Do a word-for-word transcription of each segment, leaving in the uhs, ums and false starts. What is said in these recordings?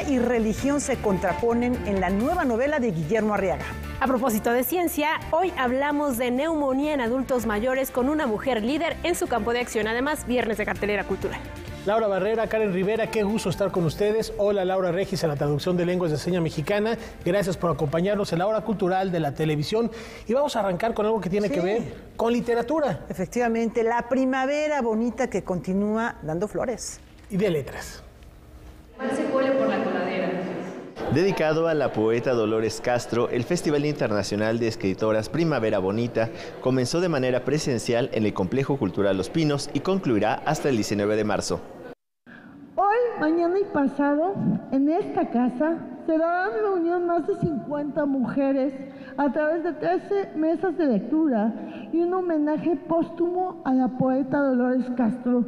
y religión se contraponen en la nueva novela de Guillermo Arriaga. A propósito de ciencia, hoy hablamos de neumonía en adultos mayores con una mujer líder en su campo de acción. Además, viernes de cartelera cultural. Laura Barrera, Karen Rivera, qué gusto estar con ustedes. Hola, Laura Regis, en la traducción de lenguas de seña mexicana. Gracias por acompañarnos en la hora cultural de la televisión. Y vamos a arrancar con algo que tiene sí. que ver con literatura. Efectivamente, la primavera bonita que continúa dando flores. Y de letras. Se cuele por la coladera. Dedicado a la poeta Dolores Castro, el Festival Internacional de Escritoras Primavera Bonita comenzó de manera presencial en el Complejo Cultural Los Pinos y concluirá hasta el diecinueve de marzo. Hoy, mañana y pasado, en esta casa, se darán reunión más de cincuenta mujeres a través de trece mesas de lectura y un homenaje póstumo a la poeta Dolores Castro.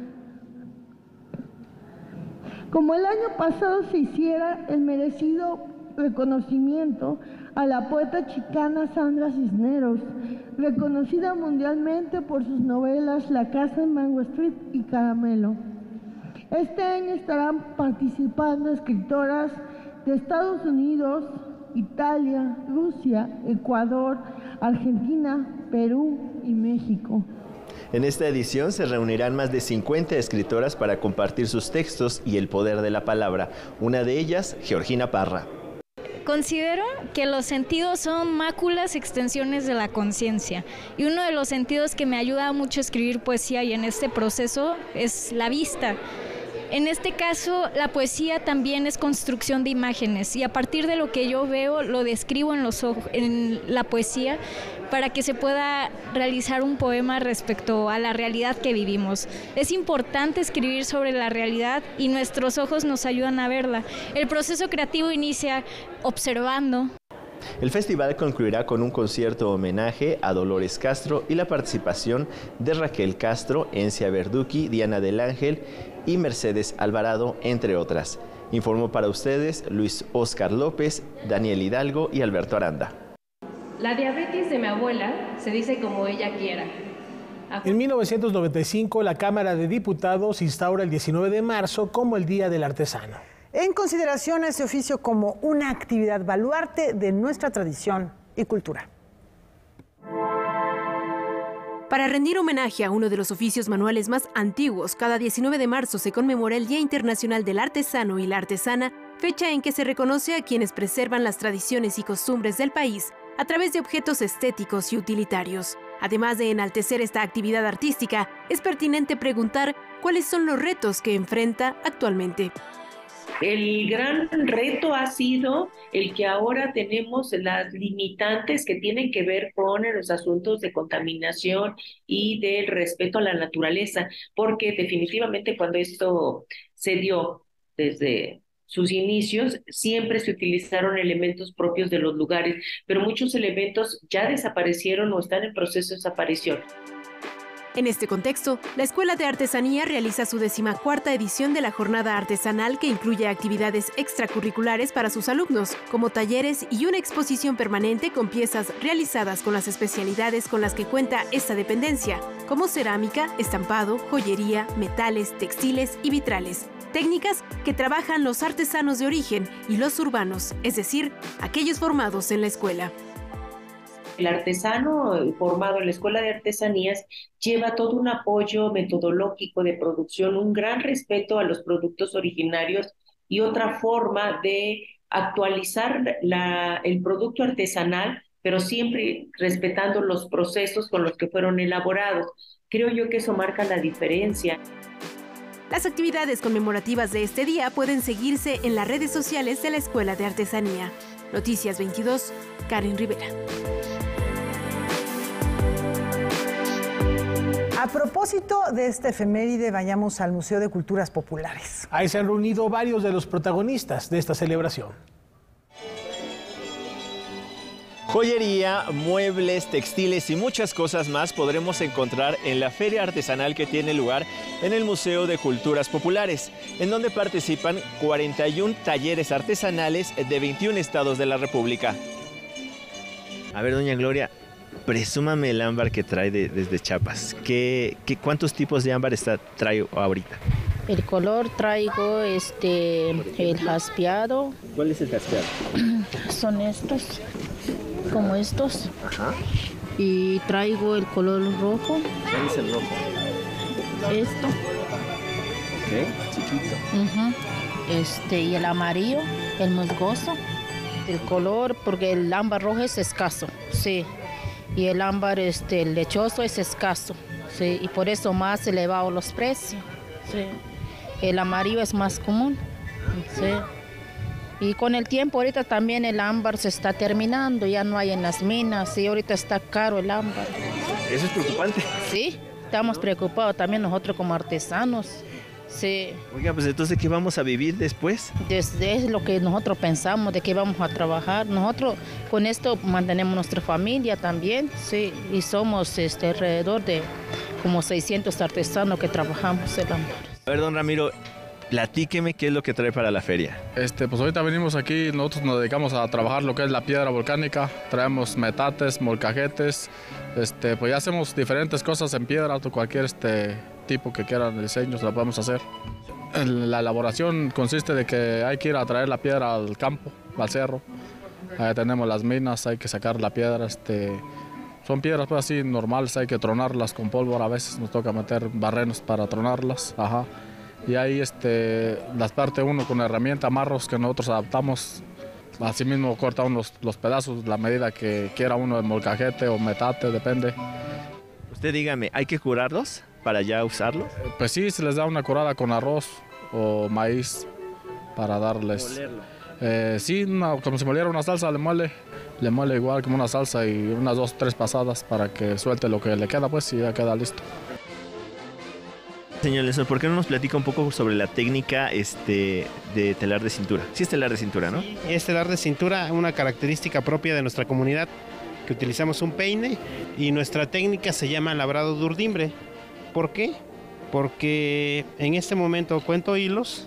Como el año pasado se hiciera el merecido reconocimiento a la poeta chicana Sandra Cisneros, reconocida mundialmente por sus novelas La casa en Mango Street y Caramelo. Este año estarán participando escritoras de Estados Unidos, Italia, Rusia, Ecuador, Argentina, Perú y México. En esta edición se reunirán más de cincuenta escritoras para compartir sus textos y el poder de la palabra. Una de ellas, Georgina Parra. Considero que los sentidos son máculas, extensiones de la conciencia. Y uno de los sentidos que me ayuda mucho a escribir poesía y en este proceso es la vista. En este caso, la poesía también es construcción de imágenes y a partir de lo que yo veo, lo describo en, los ojos, en la poesía para que se pueda realizar un poema respecto a la realidad que vivimos. Es importante escribir sobre la realidad y nuestros ojos nos ayudan a verla. El proceso creativo inicia observando. El festival concluirá con un concierto homenaje a Dolores Castro y la participación de Raquel Castro, Encia Verducci, Diana del Ángel y Mercedes Alvarado, entre otras. Informó para ustedes Luis Óscar López, Daniel Hidalgo y Alberto Aranda. La diabetes de mi abuela se dice como ella quiera. En mil novecientos noventa y cinco, la Cámara de Diputados instaura el diecinueve de marzo como el Día del Artesano. En consideración a ese oficio como una actividad baluarte de nuestra tradición y cultura. Para rendir homenaje a uno de los oficios manuales más antiguos, cada diecinueve de marzo se conmemora el Día Internacional del Artesano y la Artesana, fecha en que se reconoce a quienes preservan las tradiciones y costumbres del país a través de objetos estéticos y utilitarios. Además de enaltecer esta actividad artística, es pertinente preguntar cuáles son los retos que enfrenta actualmente. El gran reto ha sido el que ahora tenemos las limitantes que tienen que ver con los asuntos de contaminación y del respeto a la naturaleza, porque definitivamente cuando esto se dio desde sus inicios, siempre se utilizaron elementos propios de los lugares, pero muchos elementos ya desaparecieron o están en proceso de desaparición. En este contexto, la Escuela de Artesanía realiza su decimacuarta edición de la Jornada Artesanal que incluye actividades extracurriculares para sus alumnos, como talleres y una exposición permanente con piezas realizadas con las especialidades con las que cuenta esta dependencia, como cerámica, estampado, joyería, metales, textiles y vitrales. Técnicas que trabajan los artesanos de origen y los urbanos, es decir, aquellos formados en la escuela. El artesano formado en la Escuela de Artesanías lleva todo un apoyo metodológico de producción, un gran respeto a los productos originarios y otra forma de actualizar la, el producto artesanal, pero siempre respetando los procesos con los que fueron elaborados. Creo yo que eso marca la diferencia. Las actividades conmemorativas de este día pueden seguirse en las redes sociales de la Escuela de Artesanía. Noticias veintidós, Karen Rivera. A propósito de esta efeméride, vayamos al Museo de Culturas Populares. Ahí se han reunido varios de los protagonistas de esta celebración. Joyería, muebles, textiles y muchas cosas más podremos encontrar en la feria artesanal que tiene lugar en el Museo de Culturas Populares, en donde participan cuarenta y un talleres artesanales de veintiún estados de la República. A ver, doña Gloria, presúmame el ámbar que trae de, desde Chiapas. ¿Qué, qué, ¿Cuántos tipos de ámbar está, trae ahorita? El color traigo este el jaspeado. ¿Cuál es el jaspeado? Son estos, como estos. Ajá. Y traigo el color rojo. ¿Cuál es el rojo? Esto. Ok, chiquito. Uh-huh. Este, y el amarillo, el musgoso. El color, porque el ámbar rojo es escaso, sí. Y el ámbar este, el lechoso es escaso, sí. Y por eso más elevados los precios, sí. El amarillo es más común, sí. Y con el tiempo ahorita también el ámbar se está terminando, ya no hay en las minas, y ahorita está caro el ámbar. ¿Eso es preocupante? Sí, estamos preocupados también nosotros como artesanos. Sí. Oiga, pues entonces, ¿qué vamos a vivir después? Desde es lo que nosotros pensamos, de que vamos a trabajar. Nosotros con esto mantenemos nuestra familia también, sí. Y somos este, alrededor de como seiscientos artesanos que trabajamos el ámbar. A ver, don Ramiro, platíqueme qué es lo que trae para la feria. Este, pues ahorita venimos aquí, nosotros nos dedicamos a trabajar lo que es la piedra volcánica, traemos metates, molcajetes, este, pues ya hacemos diferentes cosas en piedra, cualquier este, tipo que quieran diseños la podemos hacer. La elaboración consiste de que hay que ir a traer la piedra al campo, al cerro, ahí tenemos las minas, hay que sacar la piedra, este, son piedras pues así normales, hay que tronarlas con pólvora, a veces nos toca meter barrenos para tronarlas, ajá. Y ahí este, las parte uno con herramienta, amarros que nosotros adaptamos, así mismo corta uno los, los pedazos, la medida que quiera uno de molcajete o metate, depende. Usted dígame, ¿hay que curarlos para ya usarlos? Pues sí, se les da una curada con arroz o maíz para darles. ¿Molerlo? Eh, sí, una, como si moliera una salsa, le muele, le muele igual como una salsa y unas dos, tres pasadas para que suelte lo que le queda, pues y ya queda listo. Señor Lesor, ¿por qué no nos platica un poco sobre la técnica este, de telar de cintura? Sí es telar de cintura, ¿no? Sí, es telar de cintura, una característica propia de nuestra comunidad, que utilizamos un peine y nuestra técnica se llama labrado de urdimbre. ¿Por qué? Porque en este momento cuento hilos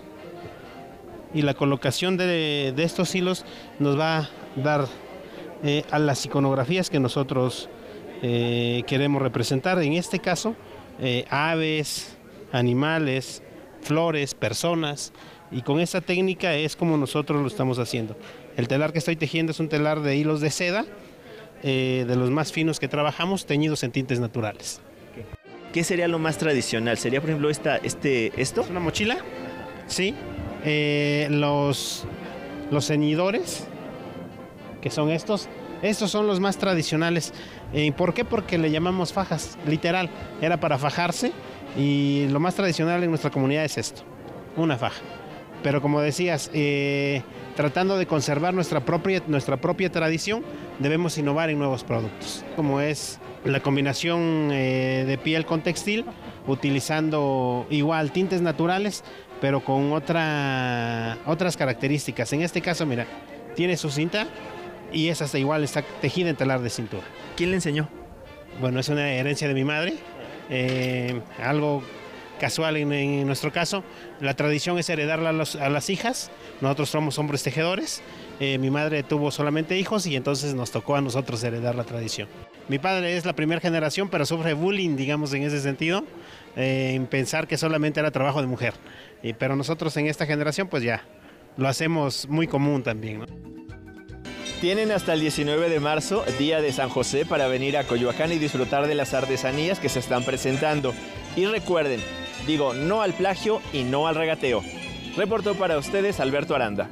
y la colocación de, de estos hilos nos va a dar eh, a las iconografías que nosotros eh, queremos representar. En este caso, eh, aves, animales, flores, personas, y con esta técnica es como nosotros lo estamos haciendo. El telar que estoy tejiendo es un telar de hilos de seda, eh, de los más finos que trabajamos, teñidos en tintes naturales. ¿Qué sería lo más tradicional? ¿Sería, por ejemplo, esta, este, esto? ¿Es una mochila? Sí. Eh, los, los ceñidores, que son estos, estos son los más tradicionales. Eh, ¿Por qué? Porque le llamamos fajas, literal, era para fajarse. Y lo más tradicional en nuestra comunidad es esto, una faja. Pero como decías, eh, tratando de conservar nuestra propia, nuestra propia tradición, debemos innovar en nuevos productos. Como es la combinación eh, de piel con textil, utilizando igual tintes naturales, pero con otra, otras características. En este caso, mira, tiene su cinta y esa está igual, está tejida en telar de cintura. ¿Quién le enseñó? Bueno, es una herencia de mi madre. Eh, algo casual en, en nuestro caso. La tradición es heredarla a, los, a las hijas. Nosotros somos hombres tejedores. Eh, mi madre tuvo solamente hijos y entonces nos tocó a nosotros heredar la tradición. Mi padre es la primera generación, pero sufre bullying, digamos, en ese sentido, eh, en pensar que solamente era trabajo de mujer. Eh, pero nosotros en esta generación, pues ya lo hacemos muy común también, ¿no? Tienen hasta el diecinueve de marzo, día de San José, para venir a Coyoacán y disfrutar de las artesanías que se están presentando. Y recuerden, digo no al plagio y no al regateo. Reportó para ustedes Alberto Aranda.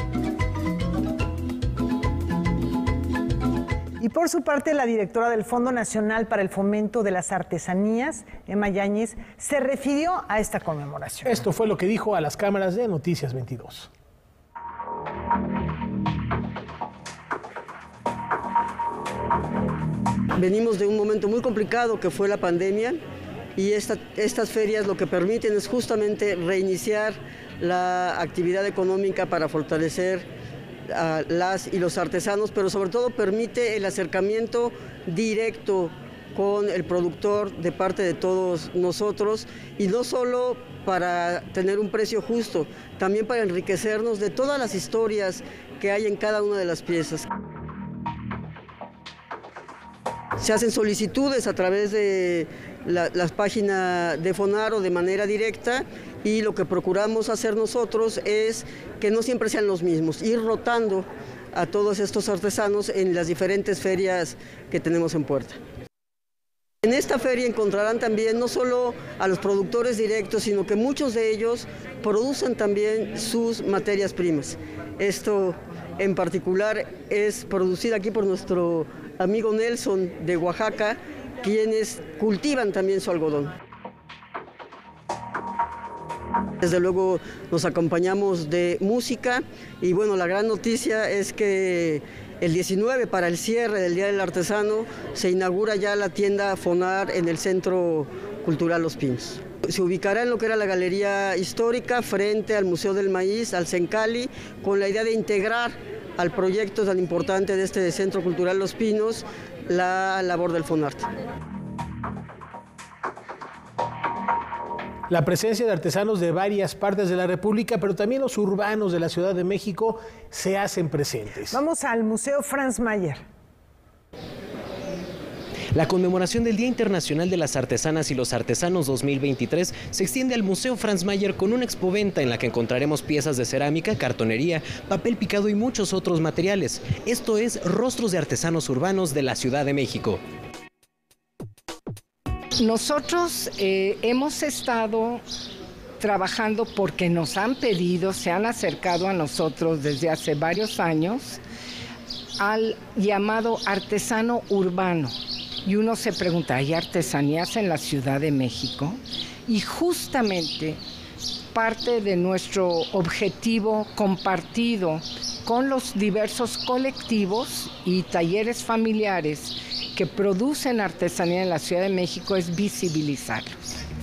Y por su parte, la directora del Fondo Nacional para el Fomento de las Artesanías, Emma Yáñez, se refirió a esta conmemoración. Esto fue lo que dijo a las cámaras de Noticias veintidós. Venimos de un momento muy complicado que fue la pandemia y esta, estas ferias lo que permiten es justamente reiniciar la actividad económica para fortalecer a las y los artesanos, pero sobre todo permite el acercamiento directo con el productor de parte de todos nosotros y no solo para tener un precio justo, también para enriquecernos de todas las historias que hay en cada una de las piezas. Se hacen solicitudes a través de la, las páginas de Fonaro de manera directa y lo que procuramos hacer nosotros es que no siempre sean los mismos, ir rotando a todos estos artesanos en las diferentes ferias que tenemos en puerta. En esta feria encontrarán también no solo a los productores directos, sino que muchos de ellos producen también sus materias primas. Esto en particular es producido aquí por nuestro amigo Nelson de Oaxaca, quienes cultivan también su algodón. Desde luego nos acompañamos de música y bueno, la gran noticia es que el diecinueve, para el cierre del Día del Artesano, se inaugura ya la tienda FONAR en el Centro Cultural Los Pinos. Se ubicará en lo que era la Galería Histórica, frente al Museo del Maíz, al Sencali, con la idea de integrar al proyecto tan importante de este Centro Cultural Los Pinos, la labor del FONART. La presencia de artesanos de varias partes de la República, pero también los urbanos de la Ciudad de México se hacen presentes. Vamos al Museo Franz Mayer. La conmemoración del Día Internacional de las Artesanas y los Artesanos dos mil veintitrés se extiende al Museo Franz Mayer con una expoventa en la que encontraremos piezas de cerámica, cartonería, papel picado y muchos otros materiales. Esto es Rostros de Artesanos Urbanos de la Ciudad de México. Nosotros eh, hemos estado trabajando porque nos han pedido, se han acercado a nosotros desde hace varios años al llamado artesano urbano. Y uno se pregunta, ¿hay artesanías en la Ciudad de México? Y justamente parte de nuestro objetivo compartido con los diversos colectivos y talleres familiares que producen artesanía en la Ciudad de México es visibilizarlos.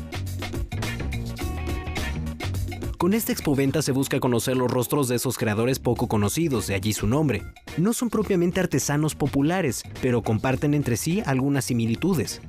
Con esta expoventa se busca conocer los rostros de esos creadores poco conocidos, de allí su nombre. No son propiamente artesanos populares, pero comparten entre sí algunas similitudes.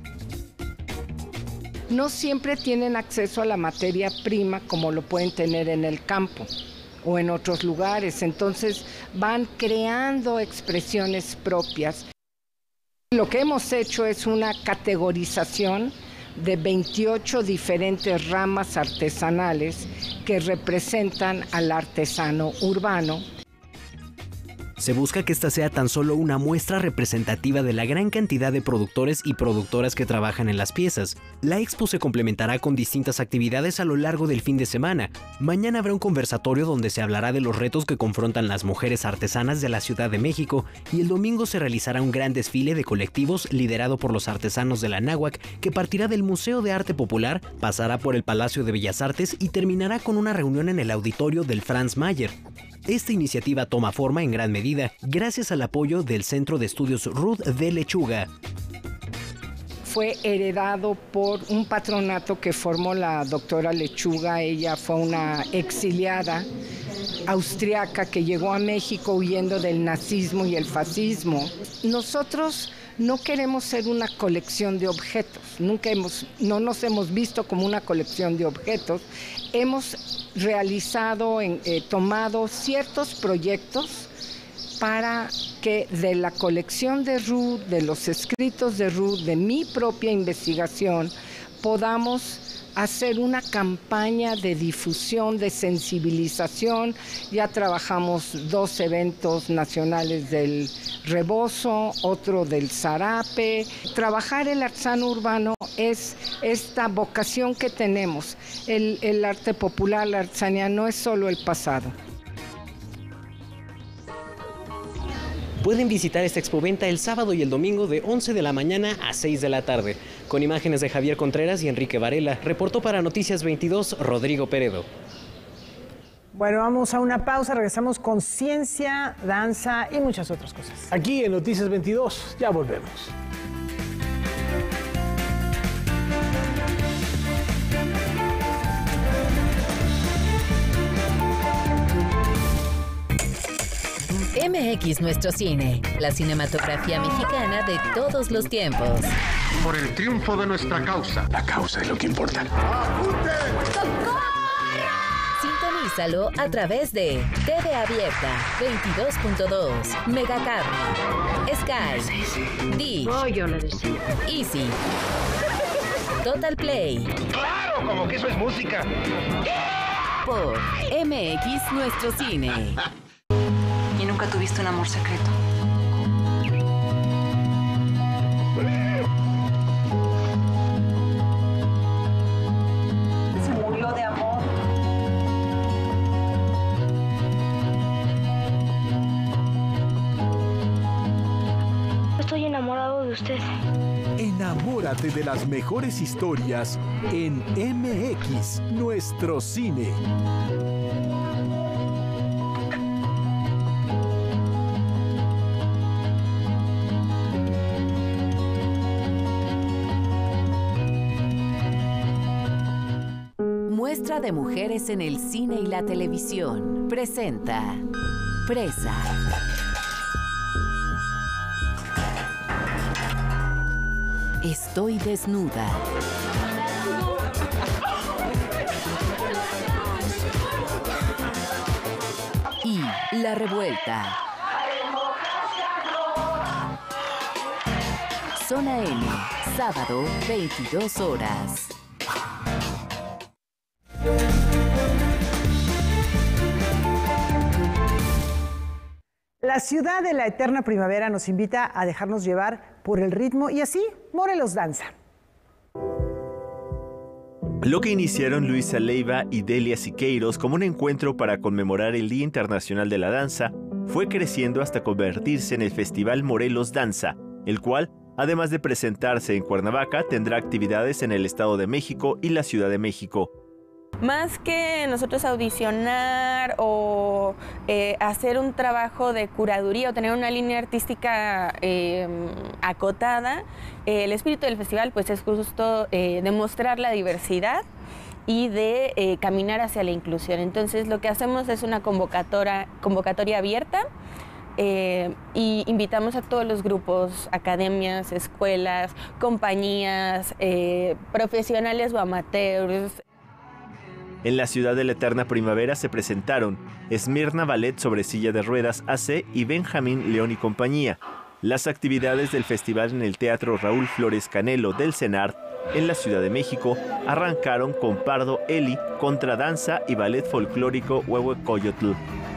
No siempre tienen acceso a la materia prima como lo pueden tener en el campo o en otros lugares, entonces van creando expresiones propias. Lo que hemos hecho es una categorización de veintiocho diferentes ramas artesanales que representan al artesano urbano. Se busca que esta sea tan solo una muestra representativa de la gran cantidad de productores y productoras que trabajan en las piezas. La expo se complementará con distintas actividades a lo largo del fin de semana. Mañana habrá un conversatorio donde se hablará de los retos que confrontan las mujeres artesanas de la Ciudad de México y el domingo se realizará un gran desfile de colectivos liderado por los artesanos de la Náhuac que partirá del Museo de Arte Popular, pasará por el Palacio de Bellas Artes y terminará con una reunión en el auditorio del Franz Mayer. Esta iniciativa toma forma en gran medida gracias al apoyo del Centro de Estudios Ruth de Lechuga. Fue heredado por un patronato que formó la doctora Lechuga. Ella fue una exiliada austriaca que llegó a México huyendo del nazismo y el fascismo. Nosotros no queremos ser una colección de objetos, nunca hemos, no nos hemos visto como una colección de objetos. Hemos realizado, en, eh, tomado ciertos proyectos para que de la colección de Ruth, de los escritos de Ruth, de mi propia investigación, podamos hacer una campaña de difusión, de sensibilización. Ya trabajamos dos eventos nacionales del rebozo, otro del zarape. Trabajar el artesano urbano es esta vocación que tenemos. El, el arte popular, la artesanía, no es solo el pasado. Pueden visitar esta expoventa el sábado y el domingo de once de la mañana a seis de la tarde. Con imágenes de Javier Contreras y Enrique Varela, reportó para Noticias veintidós, Rodrigo Peredo. Bueno, vamos a una pausa, regresamos con ciencia, danza y muchas otras cosas. Aquí en Noticias veintidós, ya volvemos. M X Nuestro Cine, la cinematografía mexicana de todos los tiempos. Por el triunfo de nuestra causa. La causa es lo que importa. Sintonízalo a través de T V Abierta, veintidós punto dos, Megacable, Sky, Dish, oh, yo lo decía. Easy. Total Play. ¡Claro! Como que eso es música. Por M X Nuestro Cine. ¿Y nunca tuviste un amor secreto? Se murió de amor. Estoy enamorado de usted. Enamórate de las mejores historias en M X Nuestro Cine. Muestra de Mujeres en el Cine y la Televisión. Presenta Presa. Estoy desnuda. Y La Revuelta. Zona N, sábado, veintidós horas. La ciudad de la eterna primavera nos invita a dejarnos llevar por el ritmo y así Morelos danza. Lo que iniciaron Luisa Leiva y Delia Siqueiros como un encuentro para conmemorar el Día Internacional de la Danza fue creciendo hasta convertirse en el Festival Morelos Danza, el cual, además de presentarse en Cuernavaca, tendrá actividades en el Estado de México y la Ciudad de México. Más que nosotros audicionar o eh, hacer un trabajo de curaduría o tener una línea artística eh, acotada, eh, el espíritu del festival pues es justo eh, demostrar la diversidad y de eh, caminar hacia la inclusión. Entonces lo que hacemos es una convocatoria, convocatoria abierta eh, y invitamos a todos los grupos, academias, escuelas, compañías, eh, profesionales o amateurs. En la ciudad de la eterna primavera se presentaron Esmirna Ballet sobre silla de ruedas A C y Benjamín León y compañía. Las actividades del festival en el Teatro Raúl Flores Canelo del CENART en la Ciudad de México arrancaron con Pardo Eli, contradanza y ballet folclórico Huehuecoyotl.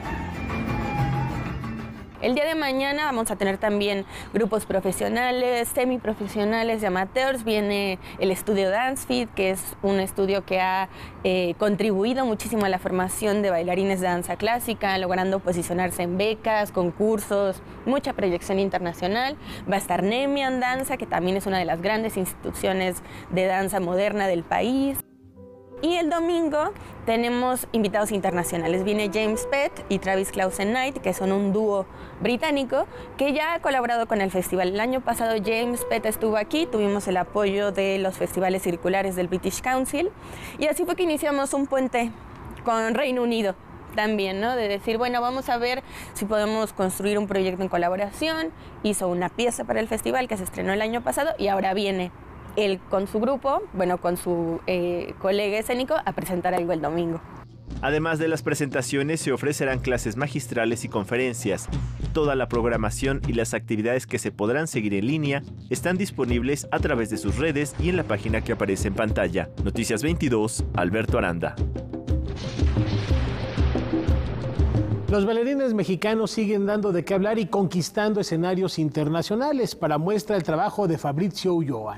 El día de mañana vamos a tener también grupos profesionales, semiprofesionales y amateurs. Viene el estudio DanceFit, que es un estudio que ha eh, contribuido muchísimo a la formación de bailarines de danza clásica, logrando posicionarse en becas, concursos, mucha proyección internacional. Va a estar Nemian Danza, que también es una de las grandes instituciones de danza moderna del país. Y el domingo tenemos invitados internacionales. Viene James Pett y Travis Clausen Knight, que son un dúo británico que ya ha colaborado con el festival. El año pasado James Pett estuvo aquí, tuvimos el apoyo de los festivales circulares del British Council y así fue que iniciamos un puente con Reino Unido también, ¿no? De decir, bueno, vamos a ver si podemos construir un proyecto en colaboración. Hizo una pieza para el festival que se estrenó el año pasado y ahora viene él con su grupo, bueno, con su eh, colega escénico, a presentar algo el domingo. Además de las presentaciones, se ofrecerán clases magistrales y conferencias. Toda la programación y las actividades que se podrán seguir en línea están disponibles a través de sus redes y en la página que aparece en pantalla. Noticias veintidós, Alberto Aranda. Los bailarines mexicanos siguen dando de qué hablar y conquistando escenarios internacionales. Para muestra el trabajo de Fabrizio Ulloa.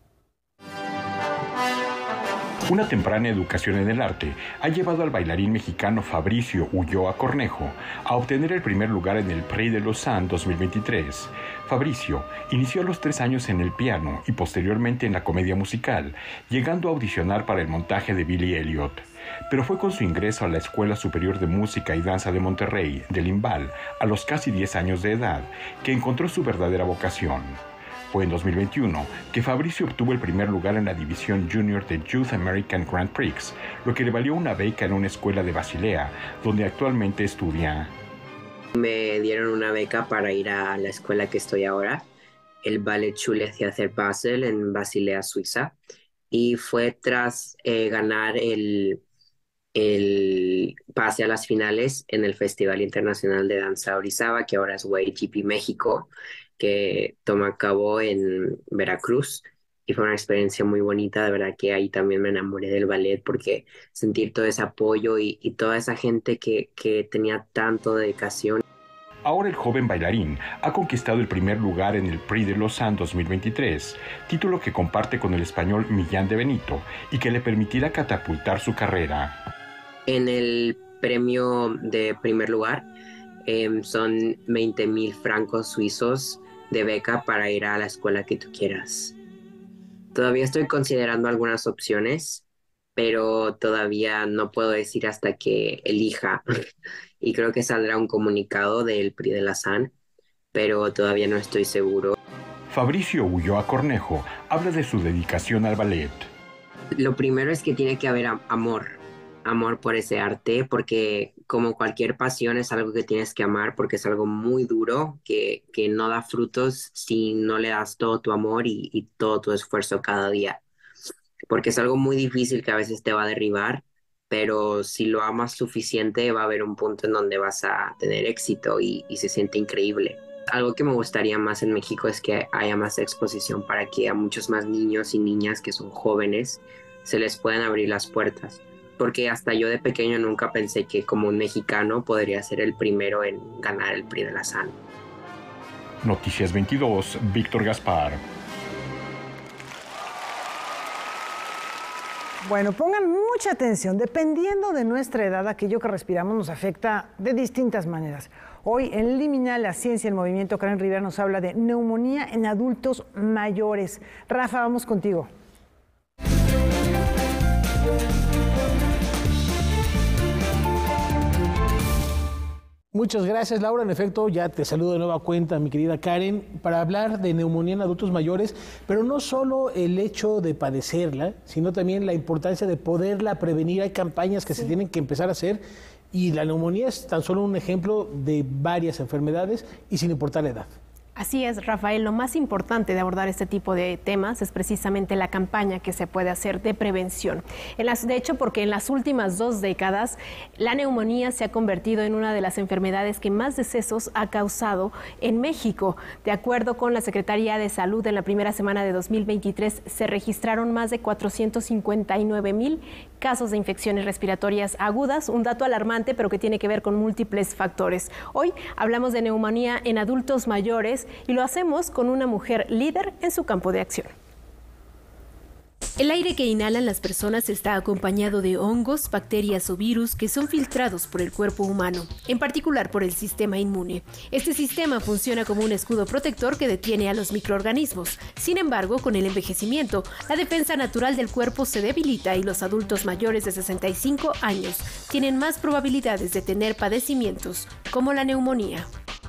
Una temprana educación en el arte ha llevado al bailarín mexicano Fabricio Ulloa Cornejo a obtener el primer lugar en el Prix de Lausanne dos mil veintitrés. Fabricio inició a los tres años en el piano y posteriormente en la comedia musical, llegando a audicionar para el montaje de Billy Elliot. Pero fue con su ingreso a la Escuela Superior de Música y Danza de Monterrey, del IMBAL, a los casi diez años de edad, que encontró su verdadera vocación. Fue en dos mil veintiuno que Fabricio obtuvo el primer lugar en la división junior de Youth American Grand Prix, lo que le valió una beca en una escuela de Basilea, donde actualmente estudia. Me dieron una beca para ir a la escuela que estoy ahora, el Ballet Schule Theater Basel en Basilea, Suiza, y fue tras eh, ganar el, el pase a las finales en el Festival Internacional de Danza Orizaba, que ahora es W A Y G P México, que toma a cabo en Veracruz, y fue una experiencia muy bonita. De verdad que ahí también me enamoré del ballet porque sentir todo ese apoyo y, y toda esa gente que, que tenía tanto dedicación. Ahora el joven bailarín ha conquistado el primer lugar en el Prix de Lausanne dos mil veintitrés, título que comparte con el español Millán de Benito y que le permitirá catapultar su carrera. En el premio de primer lugar eh, son veinte mil francos suizos de beca para ir a la escuela que tú quieras. Todavía estoy considerando algunas opciones, pero todavía no puedo decir hasta que elija. Y creo que saldrá un comunicado del Prix de Lausanne, pero todavía no estoy seguro. Fabricio Ulloa Cornejo habla de su dedicación al ballet. Lo primero es que tiene que haber amor, amor por ese arte, porque como cualquier pasión es algo que tienes que amar, porque es algo muy duro, que, que no da frutos si no le das todo tu amor y, y todo tu esfuerzo cada día. Porque es algo muy difícil que a veces te va a derribar, pero si lo amas suficiente va a haber un punto en donde vas a tener éxito y, y se siente increíble. Algo que me gustaría más en México es que haya más exposición para que a muchos más niños y niñas que son jóvenes se les puedan abrir las puertas. Porque hasta yo de pequeño nunca pensé que como un mexicano podría ser el primero en ganar el Prix de Lausanne. Noticias veintidós, Víctor Gaspar. Bueno, pongan mucha atención. Dependiendo de nuestra edad, aquello que respiramos nos afecta de distintas maneras. Hoy en Liminal, la ciencia y el movimiento, Karen Rivera nos habla de neumonía en adultos mayores. Rafa, vamos contigo. Muchas gracias, Laura. En efecto, ya te saludo de nueva cuenta, mi querida Karen, para hablar de neumonía en adultos mayores, pero no solo el hecho de padecerla, sino también la importancia de poderla prevenir. Hay campañas que sí. se tienen que empezar a hacer y la neumonía es tan solo un ejemplo de varias enfermedades y sin importar la edad. Así es, Rafael. Lo más importante de abordar este tipo de temas es precisamente la campaña que se puede hacer de prevención. En las, de hecho, porque en las últimas dos décadas la neumonía se ha convertido en una de las enfermedades que más decesos ha causado en México. De acuerdo con la Secretaría de Salud, en la primera semana de dos mil veintitrés se registraron más de cuatrocientos cincuenta y nueve mil casos de infecciones respiratorias agudas, un dato alarmante, pero que tiene que ver con múltiples factores. Hoy hablamos de neumonía en adultos mayores y lo hacemos con una mujer líder en su campo de acción. El aire que inhalan las personas está acompañado de hongos, bacterias o virus que son filtrados por el cuerpo humano, en particular por el sistema inmune. Este sistema funciona como un escudo protector que detiene a los microorganismos. Sin embargo, con el envejecimiento, la defensa natural del cuerpo se debilita y los adultos mayores de sesenta y cinco años tienen más probabilidades de tener padecimientos como la neumonía.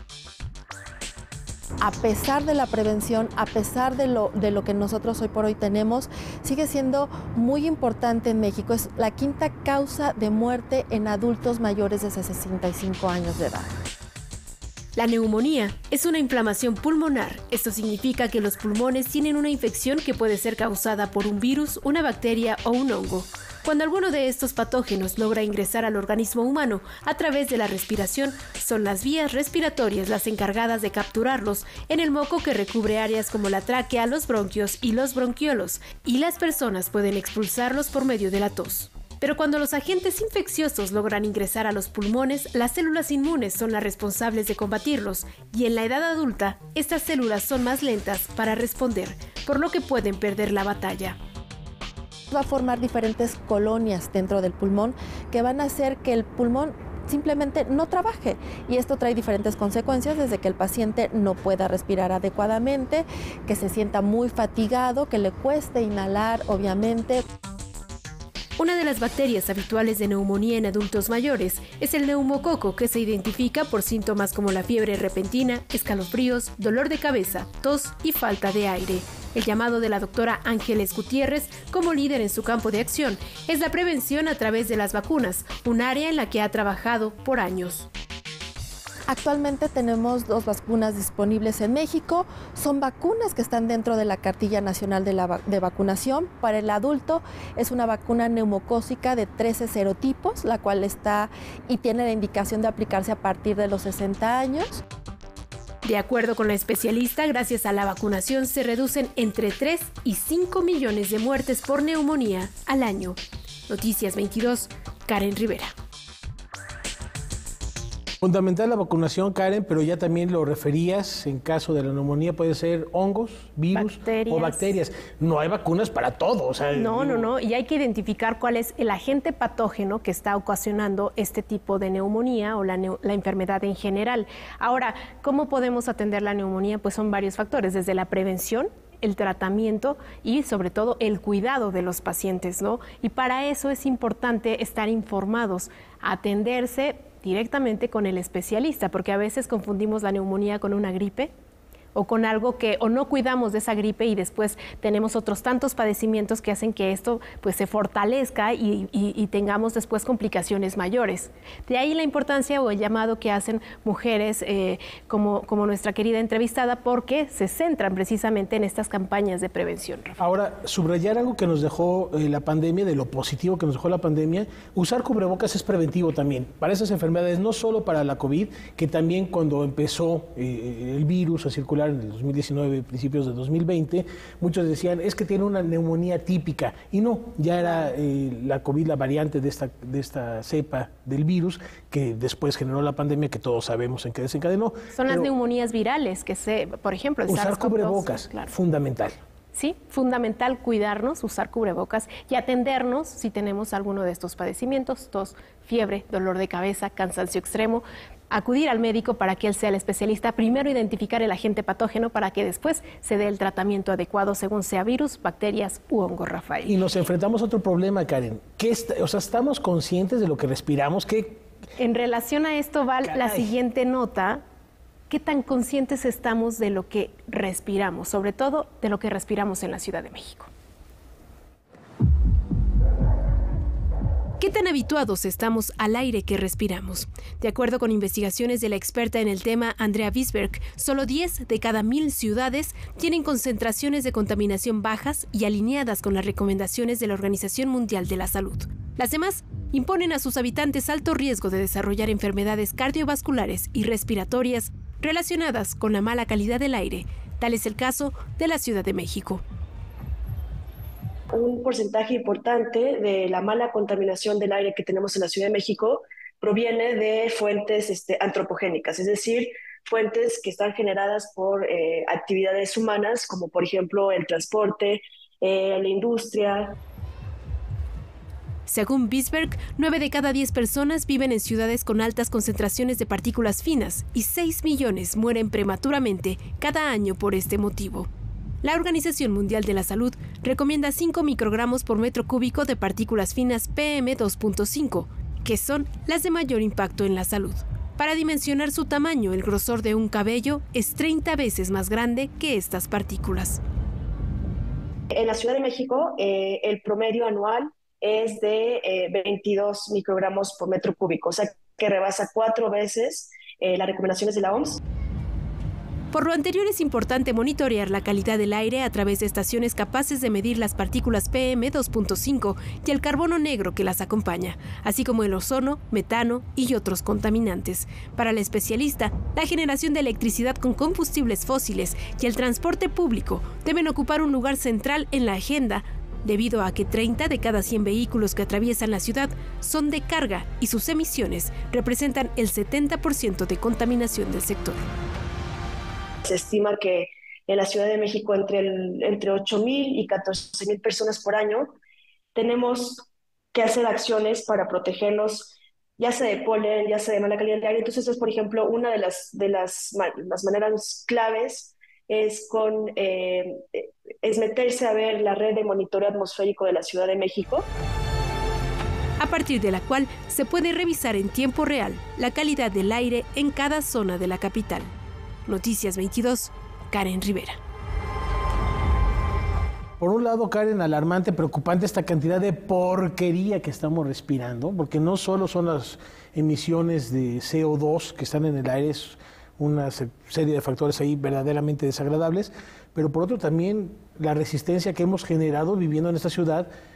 A pesar de la prevención, a pesar de lo, de lo que nosotros hoy por hoy tenemos, sigue siendo muy importante en México. Es la quinta causa de muerte en adultos mayores de sesenta y cinco años de edad. La neumonía es una inflamación pulmonar. Esto significa que los pulmones tienen una infección que puede ser causada por un virus, una bacteria o un hongo. Cuando alguno de estos patógenos logra ingresar al organismo humano a través de la respiración, son las vías respiratorias las encargadas de capturarlos en el moco que recubre áreas como la tráquea, los bronquios y los bronquiolos, y las personas pueden expulsarlos por medio de la tos. Pero cuando los agentes infecciosos logran ingresar a los pulmones, las células inmunes son las responsables de combatirlos, y en la edad adulta, estas células son más lentas para responder, por lo que pueden perder la batalla. Va a formar diferentes colonias dentro del pulmón que van a hacer que el pulmón simplemente no trabaje, y esto trae diferentes consecuencias, desde que el paciente no pueda respirar adecuadamente, que se sienta muy fatigado, que le cueste inhalar, obviamente. Una de las bacterias habituales de neumonía en adultos mayores es el neumococo, que se identifica por síntomas como la fiebre repentina, escalofríos, dolor de cabeza, tos y falta de aire. El llamado de la doctora Ángeles Gutiérrez, como líder en su campo de acción, es la prevención a través de las vacunas, un área en la que ha trabajado por años. Actualmente tenemos dos vacunas disponibles en México. Son vacunas que están dentro de la cartilla nacional de, la, de vacunación. Para el adulto es una vacuna neumocócica de trece serotipos, la cual está y tiene la indicación de aplicarse a partir de los sesenta años. De acuerdo con la especialista, gracias a la vacunación se reducen entre tres y cinco millones de muertes por neumonía al año. Noticias veintidós, Karen Rivera. Fundamental la vacunación, Karen, pero ya también lo referías, en caso de la neumonía puede ser hongos, virus bacterias. o bacterias. No hay vacunas para todo. O sea, no, digo... no, no, y hay que identificar cuál es el agente patógeno que está ocasionando este tipo de neumonía o la, neu la enfermedad en general. Ahora, ¿cómo podemos atender la neumonía? Pues son varios factores, desde la prevención, el tratamiento y sobre todo el cuidado de los pacientes, ¿no? Y para eso es importante estar informados, atenderse directamente con el especialista, porque a veces confundimos la neumonía con una gripe o con algo que o no cuidamos de esa gripe y después tenemos otros tantos padecimientos que hacen que esto pues se fortalezca y, y, y tengamos después complicaciones mayores. De ahí la importancia o el llamado que hacen mujeres eh, como, como nuestra querida entrevistada, porque se centran precisamente en estas campañas de prevención. Ahora, subrayar algo que nos dejó eh, la pandemia, de lo positivo que nos dejó la pandemia, usar cubrebocas es preventivo también para esas enfermedades, no solo para la COVID, que también cuando empezó eh, el virus a circular en el dos mil diecinueve, principios de dos mil veinte, muchos decían, es que tiene una neumonía típica, y no, ya era eh, la COVID, la variante de esta, de esta cepa del virus, que después generó la pandemia, que todos sabemos en qué desencadenó. Son Pero las neumonías virales, que se, por ejemplo, el usar SARS CoV dos, cubrebocas, claro. fundamental. Sí, fundamental cuidarnos, usar cubrebocas y atendernos si tenemos alguno de estos padecimientos, tos, fiebre, dolor de cabeza, cansancio extremo. Acudir al médico para que él sea el especialista, primero identificar el agente patógeno para que después se dé el tratamiento adecuado según sea virus, bacterias u hongo, Rafael. Y nos enfrentamos a otro problema, Karen. ¿Qué está, o sea, ¿estamos conscientes de lo que respiramos? ¿Qué... En relación a esto va Caray. la siguiente nota. ¿Qué tan conscientes estamos de lo que respiramos, sobre todo de lo que respiramos en la Ciudad de México? ¿Qué tan habituados estamos al aire que respiramos? De acuerdo con investigaciones de la experta en el tema, Andrea Wiesberg, solo diez de cada mil ciudades tienen concentraciones de contaminación bajas y alineadas con las recomendaciones de la Organización Mundial de la Salud. Las demás imponen a sus habitantes alto riesgo de desarrollar enfermedades cardiovasculares y respiratorias relacionadas con la mala calidad del aire. Tal es el caso de la Ciudad de México. Un porcentaje importante de la mala contaminación del aire que tenemos en la Ciudad de México proviene de fuentes este, antropogénicas, es decir, fuentes que están generadas por eh, actividades humanas, como por ejemplo el transporte, eh, la industria. Según Wiesberg, nueve de cada diez personas viven en ciudades con altas concentraciones de partículas finas y seis millones mueren prematuramente cada año por este motivo. La Organización Mundial de la Salud recomienda cinco microgramos por metro cúbico de partículas finas P M dos punto cinco, que son las de mayor impacto en la salud. Para dimensionar su tamaño, el grosor de un cabello es treinta veces más grande que estas partículas. En la Ciudad de México, eh, el promedio anual es de eh, veintidós microgramos por metro cúbico, o sea que rebasa cuatro veces eh, las recomendaciones de la O M S. Por lo anterior, es importante monitorear la calidad del aire a través de estaciones capaces de medir las partículas P M dos punto cinco y el carbono negro que las acompaña, así como el ozono, metano y otros contaminantes. Para la especialista, la generación de electricidad con combustibles fósiles y el transporte público deben ocupar un lugar central en la agenda, debido a que treinta de cada cien vehículos que atraviesan la ciudad son de carga y sus emisiones representan el setenta por ciento de contaminación del sector. Se estima que en la Ciudad de México entre, el, entre ocho mil y catorce mil personas por año tenemos que hacer acciones para protegernos, ya sea de polen, ya sea de mala calidad del aire. Entonces, es, por ejemplo, una de las, de las, las maneras claves es, con, eh, es meterse a ver la red de monitoreo atmosférico de la Ciudad de México, a partir de la cual se puede revisar en tiempo real la calidad del aire en cada zona de la capital. Noticias veintidós, Karen Rivera. Por un lado, Karen, alarmante, preocupante esta cantidad de porquería que estamos respirando, porque no solo son las emisiones de C O dos que están en el aire, es una serie de factores ahí verdaderamente desagradables, pero por otro también la resistencia que hemos generado viviendo en esta ciudad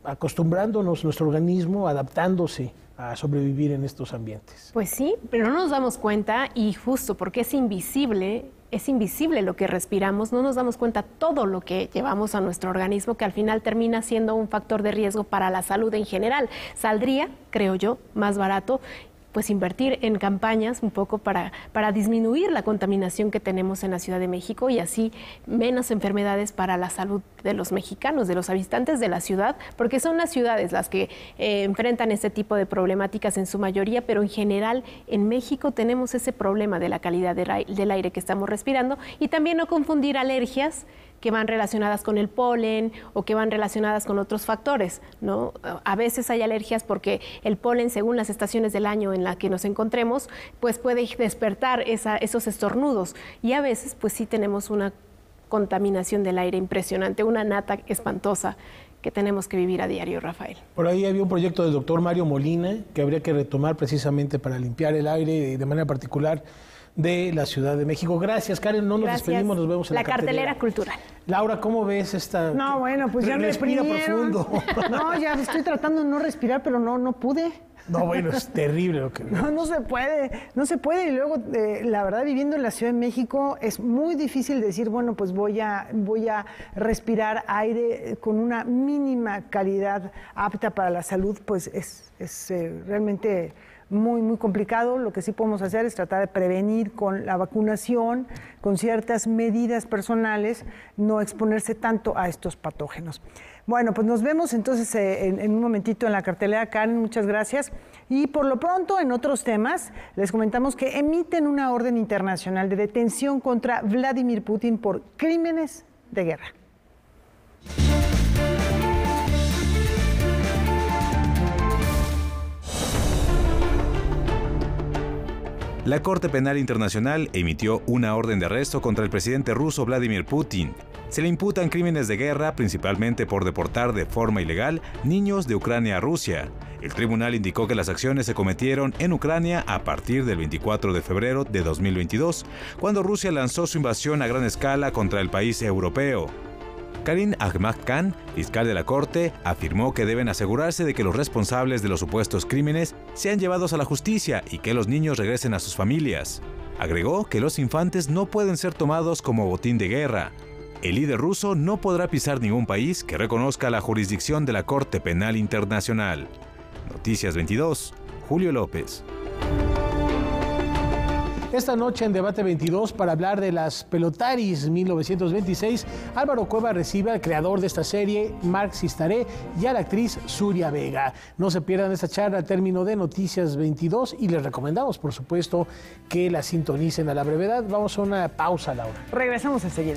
acostumbrándonos nuestro organismo, adaptándose a sobrevivir en estos ambientes. Pues sí, pero no nos damos cuenta y justo porque es invisible, es invisible lo que respiramos, no nos damos cuenta todo lo que llevamos a nuestro organismo que al final termina siendo un factor de riesgo para la salud en general. Saldría, creo yo, más barato pues invertir en campañas un poco para, para disminuir la contaminación que tenemos en la Ciudad de México y así menos enfermedades para la salud de los mexicanos, de los habitantes de la ciudad, porque son las ciudades las que eh, enfrentan este tipo de problemáticas en su mayoría, pero en general en México tenemos ese problema de la calidad del aire que estamos respirando y también no confundir alergias que van relacionadas con el polen o que van relacionadas con otros factores, ¿no? A veces hay alergias porque el polen, según las estaciones del año en la que nos encontremos, pues puede despertar esa, esos estornudos y a veces pues sí tenemos una contaminación del aire impresionante, una nata espantosa que tenemos que vivir a diario, Rafael. Por ahí había un proyecto del doctor Mario Molina que habría que retomar precisamente para limpiar el aire de manera particular de la Ciudad de México. Gracias, Karen. No nos Gracias. despedimos, nos vemos en la, la cartelera. cartelera cultural. Laura, ¿cómo ves esta? No, bueno, pues ya me respira profundo. No, ya estoy tratando de no respirar, pero no, no pude. No, bueno, es terrible lo que... No, no se puede, no se puede. Y luego, eh, la verdad, viviendo en la Ciudad de México, es muy difícil decir, bueno, pues voy a, voy a respirar aire con una mínima calidad apta para la salud, pues es, es eh, realmente muy, muy complicado. Lo que sí podemos hacer es tratar de prevenir con la vacunación, con ciertas medidas personales, no exponerse tanto a estos patógenos. Bueno, pues nos vemos entonces eh, en, en un momentito en la cartelera. Karen, muchas gracias. Y por lo pronto, en otros temas, les comentamos que emiten una orden internacional de detención contra Vladimir Putin por crímenes de guerra. La Corte Penal Internacional emitió una orden de arresto contra el presidente ruso Vladimir Putin. Se le imputan crímenes de guerra, principalmente por deportar de forma ilegal niños de Ucrania a Rusia. El tribunal indicó que las acciones se cometieron en Ucrania a partir del veinticuatro de febrero de dos mil veintidós, cuando Rusia lanzó su invasión a gran escala contra el país europeo. Karim Ahmad Khan, fiscal de la Corte, afirmó que deben asegurarse de que los responsables de los supuestos crímenes sean llevados a la justicia y que los niños regresen a sus familias. Agregó que los infantes no pueden ser tomados como botín de guerra. El líder ruso no podrá pisar ningún país que reconozca la jurisdicción de la Corte Penal Internacional. Noticias veintidós, Julio López. Esta noche en Debate veintidós, para hablar de las Pelotaris mil novecientos veintiséis, Álvaro Cueva recibe al creador de esta serie, Marc Sistaré, y a la actriz Zuria Vega. No se pierdan esta charla al término de Noticias veintidós y les recomendamos, por supuesto, que la sintonicen a la brevedad. Vamos a una pausa, Laura. Regresamos enseguida.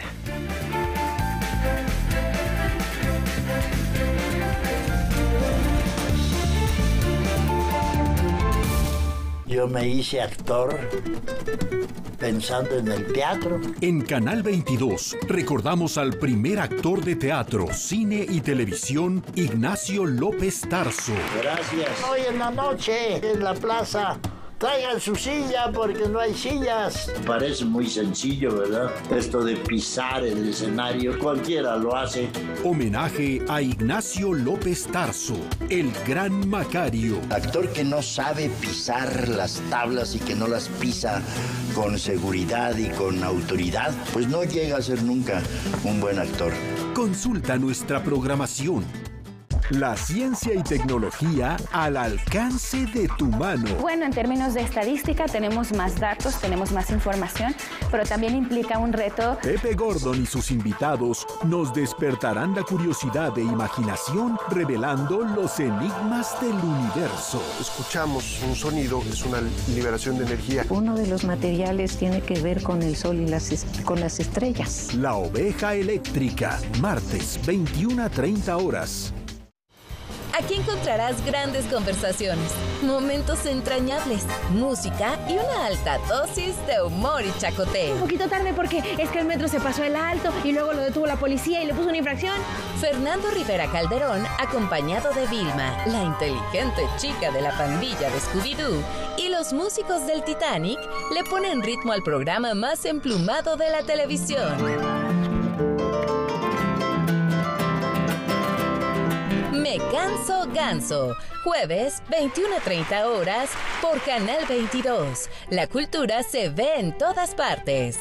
Yo me hice actor pensando en el teatro. En Canal veintidós recordamos al primer actor de teatro, cine y televisión, Ignacio López Tarso. Gracias. Hoy en la noche, en la plaza, traigan su silla porque no hay sillas. Parece muy sencillo, ¿verdad? Esto de pisar el escenario, cualquiera lo hace. Homenaje a Ignacio López Tarso, el gran Macario. Actor que no sabe pisar las tablas y que no las pisa con seguridad y con autoridad, pues no llega a ser nunca un buen actor. Consulta nuestra programación. La ciencia y tecnología al alcance de tu mano. Bueno, en términos de estadística tenemos más datos, tenemos más información, pero también implica un reto. Pepe Gordon y sus invitados nos despertarán la curiosidad e imaginación revelando los enigmas del universo. Escuchamos un sonido, es una liberación de energía. Uno de los materiales tiene que ver con el sol y las, est- con las estrellas. La oveja eléctrica, martes, veintiuna a treinta horas. Aquí encontrarás grandes conversaciones, momentos entrañables, música y una alta dosis de humor y chacoteo. Un poquito tarde porque es que el metro se pasó el alto y luego lo detuvo la policía y le puso una infracción. Fernando Rivera Calderón, acompañado de Vilma, la inteligente chica de la pandilla de Scooby-Doo, y los músicos del Titanic, le ponen ritmo al programa más emplumado de la televisión. Me Ganso Ganso, jueves veintiuna treinta horas por Canal veintidós. La cultura se ve en todas partes.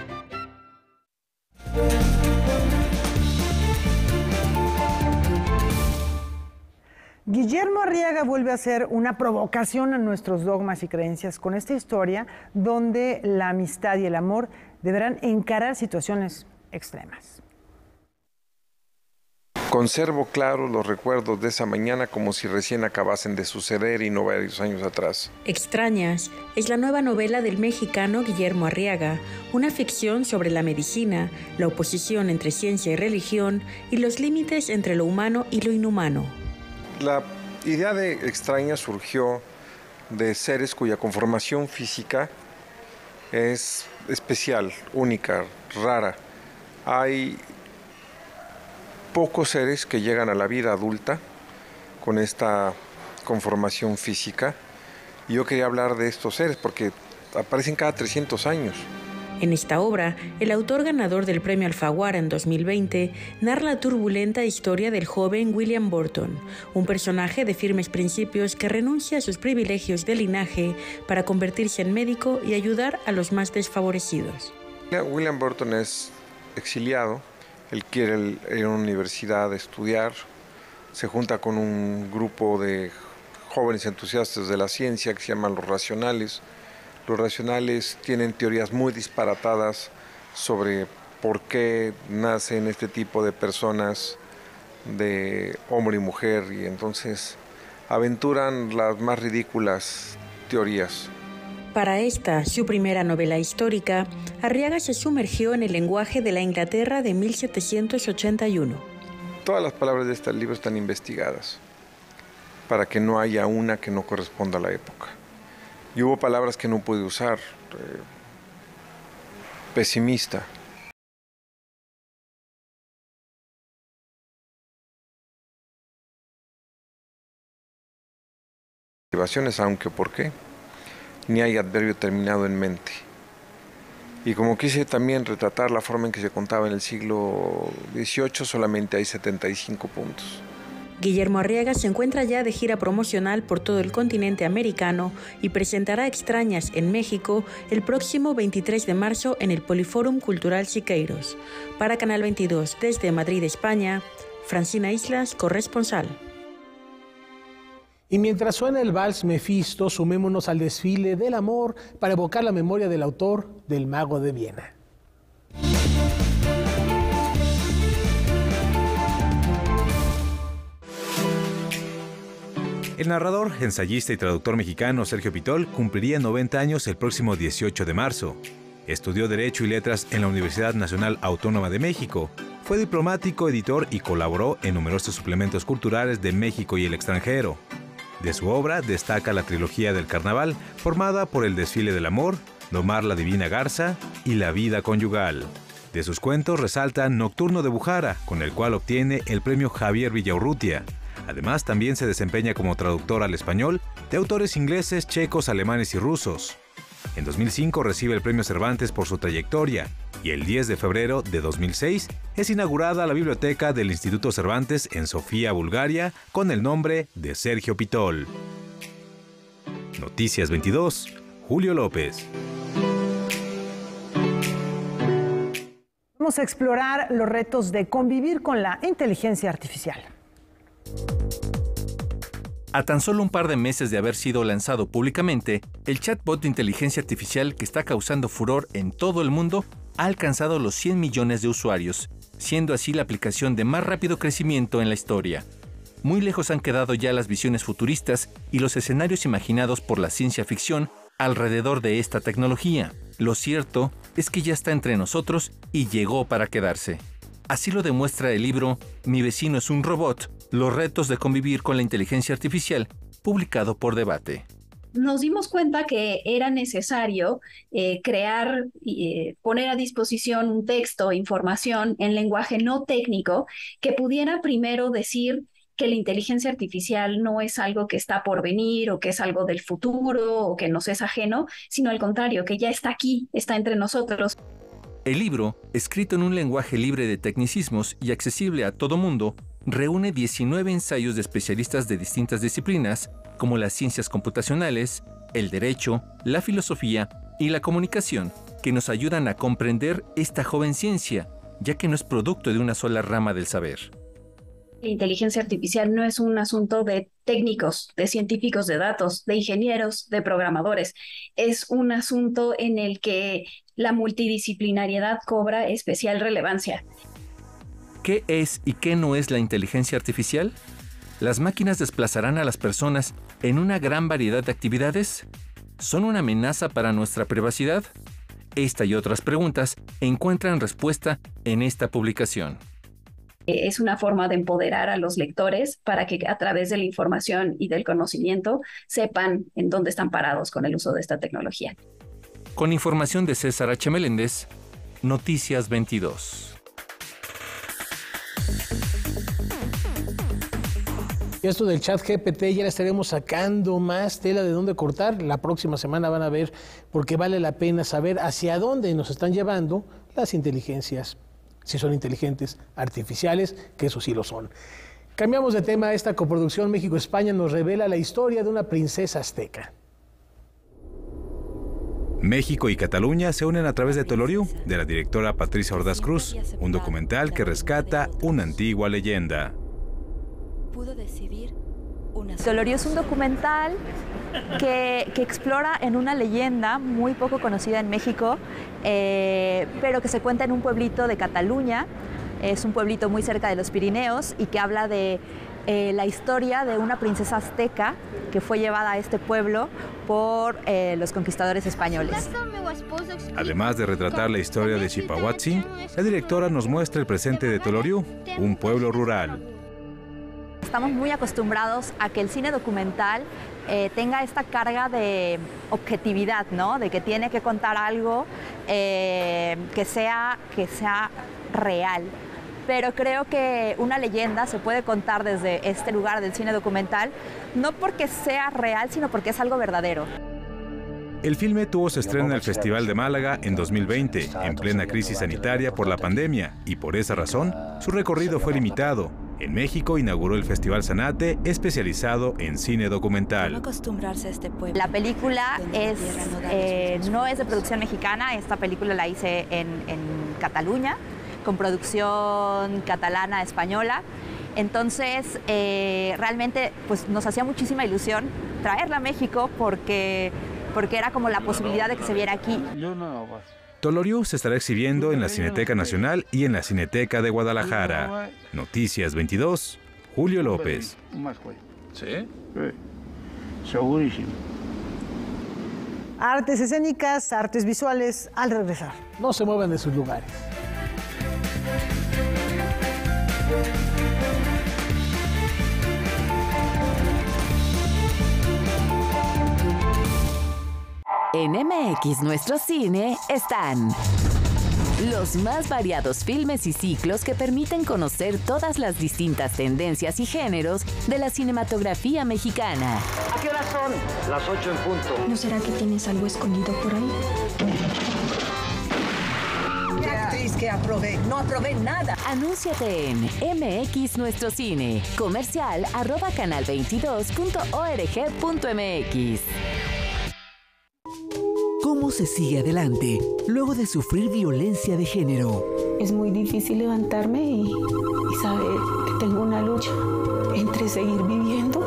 Guillermo Arriaga vuelve a hacer una provocación a nuestros dogmas y creencias con esta historia donde la amistad y el amor deberán encarar situaciones extremas. Conservo claros los recuerdos de esa mañana como si recién acabasen de suceder y no varios años atrás. Extrañas es la nueva novela del mexicano Guillermo Arriaga, una ficción sobre la medicina, la oposición entre ciencia y religión y los límites entre lo humano y lo inhumano. La idea de Extraña surgió de seres cuya conformación física es especial, única, rara. Hay pocos seres que llegan a la vida adulta con esta conformación física. Y yo quería hablar de estos seres porque aparecen cada trescientos años. En esta obra, el autor ganador del premio Alfaguara en dos mil veinte narra la turbulenta historia del joven William Burton, un personaje de firmes principios que renuncia a sus privilegios de linaje para convertirse en médico y ayudar a los más desfavorecidos. William Burton es exiliado, él quiere ir a una universidad a estudiar, se junta con un grupo de jóvenes entusiastas de la ciencia que se llaman los racionales. Los racionales tienen teorías muy disparatadas sobre por qué nacen este tipo de personas, de hombre y mujer, y entonces aventuran las más ridículas teorías. Para esta, su primera novela histórica, Arriaga se sumergió en el lenguaje de la Inglaterra de mil setecientos ochenta y uno. Todas las palabras de este libro están investigadas para que no haya una que no corresponda a la época. Y hubo palabras que no pude usar. Eh, pesimista. Motivaciones, aunque por qué. Ni hay adverbio terminado en mente. Y como quise también retratar la forma en que se contaba en el siglo dieciocho, solamente hay setenta y cinco puntos. Guillermo Arriaga se encuentra ya de gira promocional por todo el continente americano y presentará Extrañas en México el próximo veintitrés de marzo en el Poliforum Cultural Siqueiros. Para Canal veintidós, desde Madrid, España, Francina Islas, corresponsal. Y mientras suena el vals Mefisto, sumémonos al desfile del amor para evocar la memoria del autor del Mago de Viena. El narrador, ensayista y traductor mexicano Sergio Pitol cumpliría noventa años el próximo dieciocho de marzo. Estudió Derecho y Letras en la Universidad Nacional Autónoma de México. Fue diplomático, editor y colaboró en numerosos suplementos culturales de México y el extranjero. De su obra destaca la trilogía del Carnaval, formada por El Desfile del Amor, Domar la Divina Garza y La Vida Conyugal. De sus cuentos resalta Nocturno de Bujara, con el cual obtiene el premio Javier Villaurrutia. Además, también se desempeña como traductor al español de autores ingleses, checos, alemanes y rusos. En dos mil cinco recibe el Premio Cervantes por su trayectoria y el diez de febrero de dos mil seis es inaugurada la biblioteca del Instituto Cervantes en Sofía, Bulgaria, con el nombre de Sergio Pitol. Noticias veintidós, Julio López. Vamos a explorar los retos de convivir con la inteligencia artificial. A tan solo un par de meses de haber sido lanzado públicamente, el chatbot de inteligencia artificial que está causando furor en todo el mundo ha alcanzado los cien millones de usuarios, siendo así la aplicación de más rápido crecimiento en la historia. Muy lejos han quedado ya las visiones futuristas y los escenarios imaginados por la ciencia ficción alrededor de esta tecnología. Lo cierto es que ya está entre nosotros y llegó para quedarse. Así lo demuestra el libro Mi vecino es un robot, los retos de convivir con la inteligencia artificial, publicado por Debate. Nos dimos cuenta que era necesario eh, crear, eh, poner a disposición un texto, información en lenguaje no técnico que pudiera primero decir que la inteligencia artificial no es algo que está por venir o que es algo del futuro o que nos es ajeno, sino al contrario, que ya está aquí, está entre nosotros. El libro, escrito en un lenguaje libre de tecnicismos y accesible a todo mundo, reúne diecinueve ensayos de especialistas de distintas disciplinas, como las ciencias computacionales, el derecho, la filosofía y la comunicación, que nos ayudan a comprender esta joven ciencia, ya que no es producto de una sola rama del saber. La inteligencia artificial no es un asunto de técnicos, de científicos de datos, de ingenieros, de programadores. Es un asunto en el que la multidisciplinariedad cobra especial relevancia. ¿Qué es y qué no es la inteligencia artificial? ¿Las máquinas desplazarán a las personas en una gran variedad de actividades? ¿Son una amenaza para nuestra privacidad? Esta y otras preguntas encuentran respuesta en esta publicación. Es una forma de empoderar a los lectores para que a través de la información y del conocimiento sepan en dónde están parados con el uso de esta tecnología. Con información de César H. Meléndez, Noticias veintidós. Y esto del chat G P T ya le estaremos sacando más tela de dónde cortar. La próxima semana van a ver, porque vale la pena saber hacia dónde nos están llevando las inteligencias, si son inteligentes artificiales, que eso sí lo son. Cambiamos de tema. Esta coproducción México-España nos revela la historia de una princesa azteca. México y Cataluña se unen a través de Toloriu, de la directora Patricia Ordaz Cruz, un documental que rescata una antigua leyenda. Pudo decidir una... Toloriu es un documental que, que explora en una leyenda muy poco conocida en México, eh, pero que se cuenta en un pueblito de Cataluña. Es un pueblito muy cerca de los Pirineos y que habla de eh, la historia de una princesa azteca que fue llevada a este pueblo por eh, los conquistadores españoles. Además de retratar la historia de Xipahuatzin, la directora nos muestra el presente de Toloriu, un pueblo rural. Estamos muy acostumbrados a que el cine documental eh, tenga esta carga de objetividad, ¿no? De que tiene que contar algo eh, que sea, que sea real. Pero creo que una leyenda se puede contar desde este lugar del cine documental, no porque sea real, sino porque es algo verdadero. El filme tuvo su estreno en el Festival de Málaga en dos mil veinte, en plena crisis sanitaria por la pandemia, y por esa razón, su recorrido fue limitado. En México inauguró el Festival Zanate, especializado en cine documental. Acostumbrarse a este pueblo. La película es, eh, no es de producción mexicana. Esta película la hice en, en Cataluña, con producción catalana, española. Entonces, eh, realmente pues, nos hacía muchísima ilusión traerla a México porque, porque era como la posibilidad de que se viera aquí. Toloriu se estará exhibiendo en la Cineteca Nacional y en la Cineteca de Guadalajara. Noticias veintidós, Julio López. ¿Sí? Segurísimo. Artes escénicas, artes visuales, al regresar. No se muevan de sus lugares. En M X Nuestro Cine están los más variados filmes y ciclos que permiten conocer todas las distintas tendencias y géneros de la cinematografía mexicana. ¿A qué horas son? Las ocho en punto. ¿No será que tienes algo escondido por ahí? ¿Qué actriz que aprobé? No aprobé nada. Anúnciate en M X Nuestro Cine. Comercial arroba canal veintidós punto org punto mx. ¿Cómo se sigue adelante luego de sufrir violencia de género? Es muy difícil levantarme y, y saber que tengo una lucha entre seguir viviendo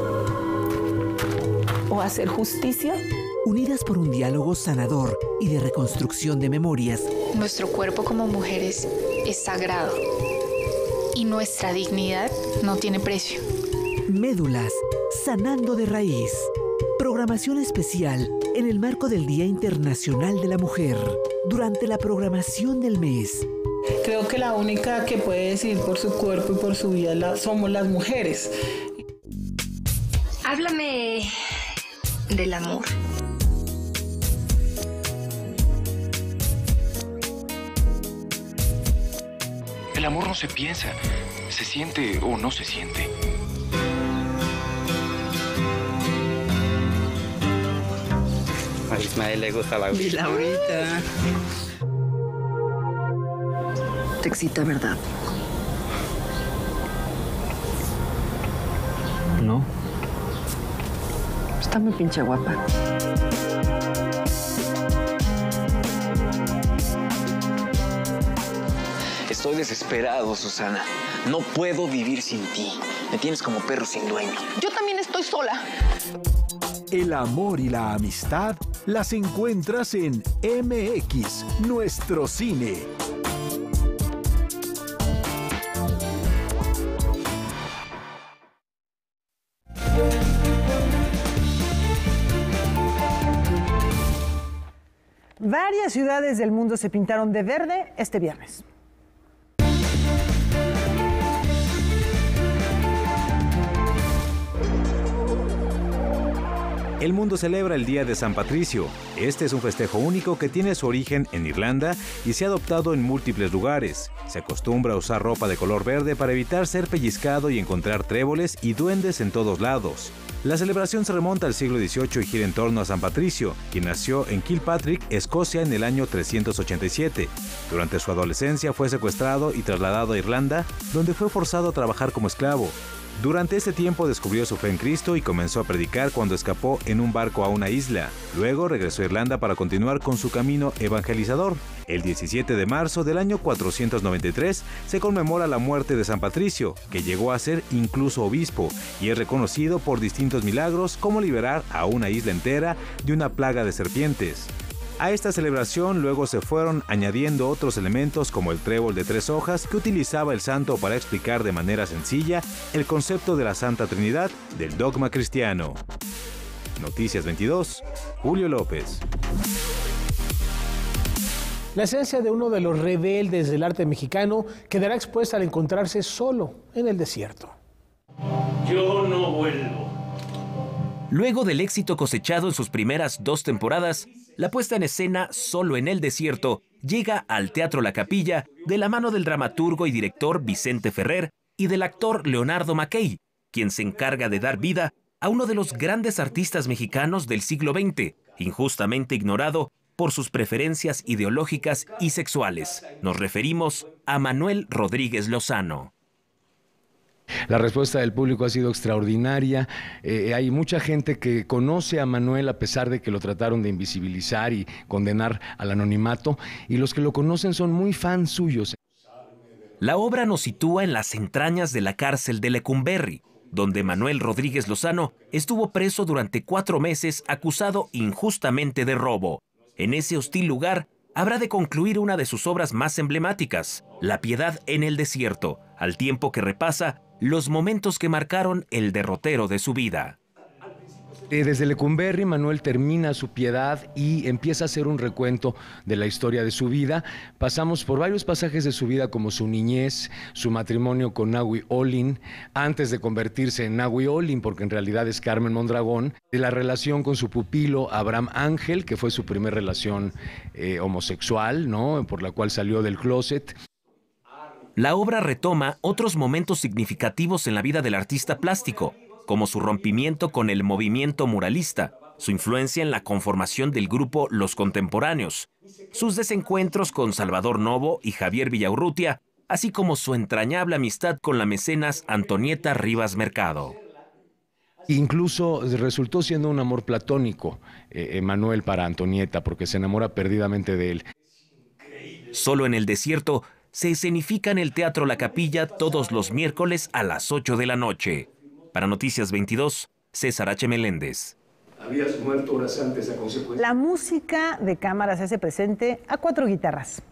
o hacer justicia. Unidas por un diálogo sanador y de reconstrucción de memorias. Nuestro cuerpo como mujeres es sagrado y nuestra dignidad no tiene precio. Médulas, sanando de raíz. Programación especial en el marco del Día Internacional de la Mujer, durante la programación del mes. Creo que la única que puede decidir por su cuerpo y por su vida la, somos las mujeres. Háblame del amor. El amor no se piensa, se siente o no se siente. A Ismael le gusta la y Laurita. Te excita, ¿verdad? Está muy pinche guapa. Estoy desesperado, Susana. No puedo vivir sin ti. Me tienes como perro sin dueño. Yo también estoy sola. El amor y la amistad las encuentras en M X, Nuestro Cine. Varias ciudades del mundo se pintaron de verde este viernes. El mundo celebra el Día de San Patricio. Este es un festejo único que tiene su origen en Irlanda y se ha adoptado en múltiples lugares. Se acostumbra a usar ropa de color verde para evitar ser pellizcado y encontrar tréboles y duendes en todos lados. La celebración se remonta al siglo dieciocho y gira en torno a San Patricio, quien nació en Kilpatrick, Escocia, en el año trescientos ochenta y siete. Durante su adolescencia fue secuestrado y trasladado a Irlanda, donde fue forzado a trabajar como esclavo. Durante este tiempo descubrió su fe en Cristo y comenzó a predicar cuando escapó en un barco a una isla. Luego regresó a Irlanda para continuar con su camino evangelizador. El diecisiete de marzo del año cuatrocientos noventa y tres se conmemora la muerte de San Patricio, que llegó a ser incluso obispo y es reconocido por distintos milagros como liberar a una isla entera de una plaga de serpientes. A esta celebración luego se fueron añadiendo otros elementos como el trébol de tres hojas que utilizaba el santo para explicar de manera sencilla el concepto de la Santa Trinidad del dogma cristiano. Noticias veintidós, Julio López. La esencia de uno de los rebeldes del arte mexicano quedará expuesta al encontrarse solo en el desierto. Yo no vuelvo. Luego del éxito cosechado en sus primeras dos temporadas, la puesta en escena Solo en el Desierto llega al Teatro La Capilla de la mano del dramaturgo y director Vicente Ferrer y del actor Leonardo Mackay, quien se encarga de dar vida a uno de los grandes artistas mexicanos del siglo veinte, injustamente ignorado por sus preferencias ideológicas y sexuales. Nos referimos a Manuel Rodríguez Lozano. La respuesta del público ha sido extraordinaria. Eh, hay mucha gente que conoce a Manuel a pesar de que lo trataron de invisibilizar y condenar al anonimato, y los que lo conocen son muy fans suyos. La obra nos sitúa en las entrañas de la cárcel de Lecumberri, donde Manuel Rodríguez Lozano estuvo preso durante cuatro meses acusado injustamente de robo. En ese hostil lugar habrá de concluir una de sus obras más emblemáticas, La Piedad en el Desierto, al tiempo que repasa los momentos que marcaron el derrotero de su vida. Desde Lecumberri, Manuel termina su piedad y empieza a hacer un recuento de la historia de su vida. Pasamos por varios pasajes de su vida, como su niñez, su matrimonio con Nahui Olin, antes de convertirse en Nahui Olin, porque en realidad es Carmen Mondragón, de la relación con su pupilo Abraham Ángel, que fue su primera relación eh, homosexual, ¿no?, por la cual salió del closet. La obra retoma otros momentos significativos en la vida del artista plástico, como su rompimiento con el movimiento muralista, su influencia en la conformación del grupo Los Contemporáneos, sus desencuentros con Salvador Novo y Javier Villaurrutia, así como su entrañable amistad con la mecenas Antonieta Rivas Mercado. Incluso resultó siendo un amor platónico, eh, Manuel, para Antonieta, porque se enamora perdidamente de él. Solo en el Desierto se escenifica en el Teatro La Capilla todos los miércoles a las ocho de la noche. Para Noticias veintidós, César H. Meléndez. Habías muerto horas antes a consecuencia. La música de cámara se hace presente a cuatro guitarras.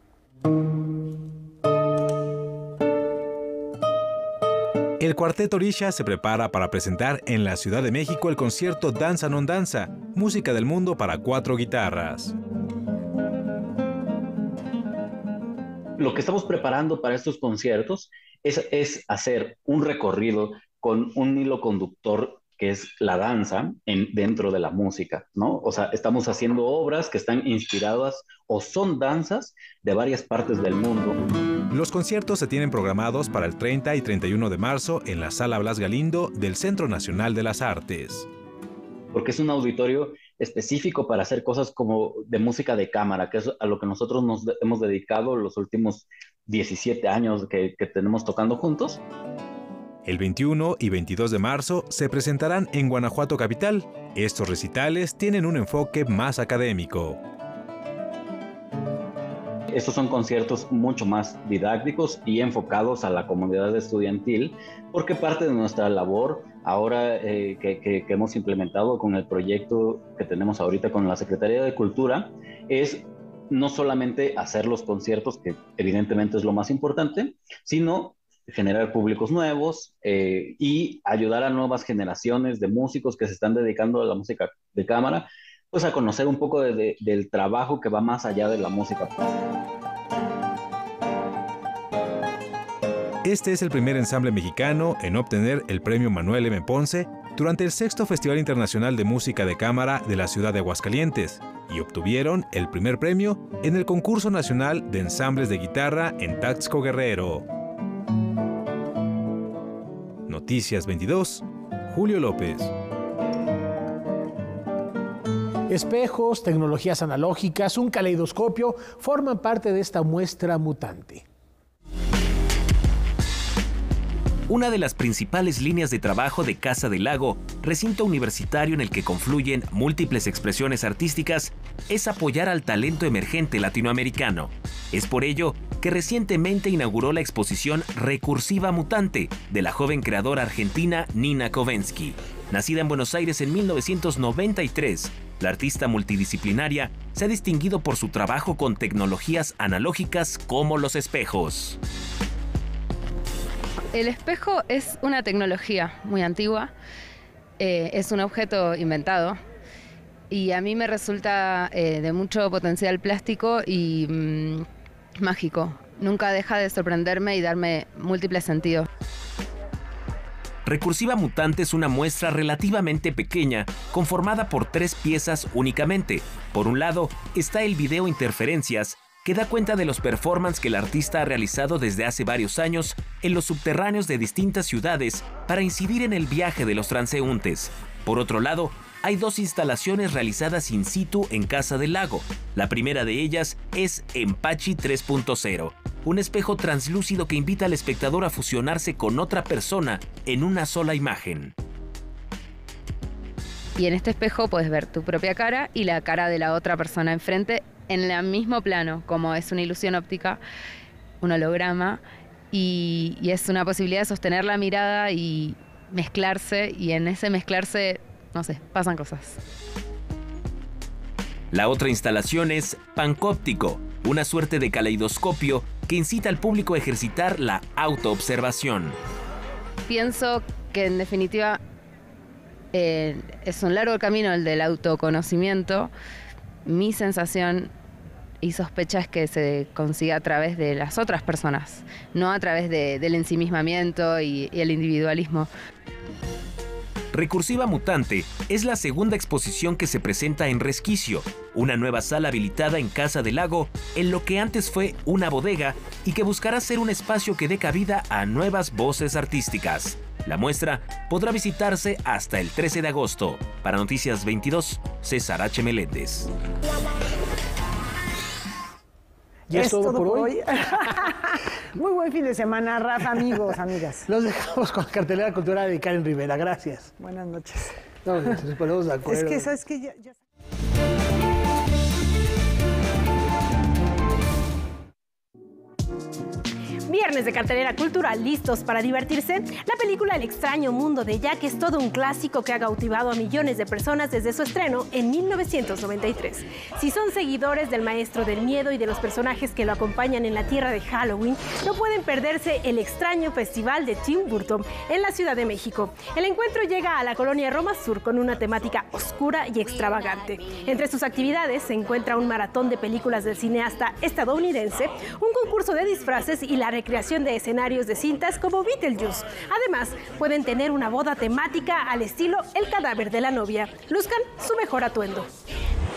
El Cuarteto Orisha se prepara para presentar en la Ciudad de México el concierto Danza non Danza, música del mundo para cuatro guitarras. Lo que estamos preparando para estos conciertos es, es hacer un recorrido con un hilo conductor que es la danza en, dentro de la música, ¿no? O sea, estamos haciendo obras que están inspiradas o son danzas de varias partes del mundo. Los conciertos se tienen programados para el treinta y treinta y uno de marzo en la Sala Blas Galindo del Centro Nacional de las Artes. Porque es un auditorio específico para hacer cosas como de música de cámara, que es a lo que nosotros nos de- hemos dedicado los últimos diecisiete años que, que tenemos tocando juntos. El veintiuno y veintidós de marzo se presentarán en Guanajuato capital. Estos recitales tienen un enfoque más académico. Estos son conciertos mucho más didácticos y enfocados a la comunidad estudiantil, porque parte de nuestra labor ahora eh, que, que, que hemos implementado con el proyecto que tenemos ahorita con la Secretaría de Cultura es no solamente hacer los conciertos, que evidentemente es lo más importante, sino generar públicos nuevos eh, y ayudar a nuevas generaciones de músicos que se están dedicando a la música de cámara, pues a conocer un poco de, de, del trabajo que va más allá de la música. Este es el primer ensamble mexicano en obtener el premio Manuel M. Ponce durante el sexto Festival Internacional de Música de Cámara de la ciudad de Aguascalientes y obtuvieron el primer premio en el Concurso Nacional de Ensambles de Guitarra en Taxco Guerrero. Noticias veintidós, Julio López. Espejos, tecnologías analógicas, un caleidoscopio forman parte de esta muestra mutante. Una de las principales líneas de trabajo de Casa del Lago, recinto universitario en el que confluyen múltiples expresiones artísticas, es apoyar al talento emergente latinoamericano. Es por ello que recientemente inauguró la exposición Recursiva Mutante de la joven creadora argentina Nina Kovensky. Nacida en Buenos Aires en mil novecientos noventa y tres, la artista multidisciplinaria se ha distinguido por su trabajo con tecnologías analógicas como los espejos. El espejo es una tecnología muy antigua, eh, es un objeto inventado y a mí me resulta eh, de mucho potencial plástico y mmm, mágico. Nunca deja de sorprenderme y darme múltiples sentidos. Recursiva Mutante es una muestra relativamente pequeña, conformada por tres piezas únicamente. Por un lado está el video Interferencias, que da cuenta de los performances que el artista ha realizado desde hace varios años en los subterráneos de distintas ciudades para incidir en el viaje de los transeúntes. Por otro lado, hay dos instalaciones realizadas in situ en Casa del Lago. La primera de ellas es Empachi tres punto cero, un espejo translúcido que invita al espectador a fusionarse con otra persona en una sola imagen. Y en este espejo puedes ver tu propia cara y la cara de la otra persona enfrente en el mismo plano, como es una ilusión óptica, un holograma, y, y es una posibilidad de sostener la mirada y mezclarse, y en ese mezclarse, no sé, pasan cosas. La otra instalación es Pancóptico, una suerte de caleidoscopio que incita al público a ejercitar la autoobservación. Pienso que en definitiva eh, es un largo camino el del autoconocimiento. Mi sensación y sospecha es que se consiga a través de las otras personas, no a través de, del ensimismamiento y, y el individualismo. Recursiva Mutante es la segunda exposición que se presenta en Resquicio, una nueva sala habilitada en Casa del Lago, en lo que antes fue una bodega y que buscará ser un espacio que dé cabida a nuevas voces artísticas. La muestra podrá visitarse hasta el trece de agosto. Para Noticias veintidós, César H. Meléndez. Ya es, es todo, todo por hoy. hoy. Muy buen fin de semana, Rafa, amigos, amigas. Los dejamos con la cartelera cultural de Karen Rivera. Gracias. Buenas noches. No, nos ponemos de acuerdo. Es que, ¿sabes qué? Ya, ya... Viernes de cartelera cultural, listos para divertirse. La película El extraño mundo de Jack es todo un clásico que ha cautivado a millones de personas desde su estreno en mil novecientos noventa y tres. Si son seguidores del maestro del miedo y de los personajes que lo acompañan en la tierra de Halloween, no pueden perderse el extraño festival de Tim Burton en la Ciudad de México. El encuentro llega a la colonia Roma Sur con una temática oscura y extravagante. Entre sus actividades se encuentra un maratón de películas del cineasta estadounidense, un concurso de disfraces y la recreación de escenarios de cintas como Beetlejuice. Además, pueden tener una boda temática al estilo El cadáver de la novia. Luzcan su mejor atuendo.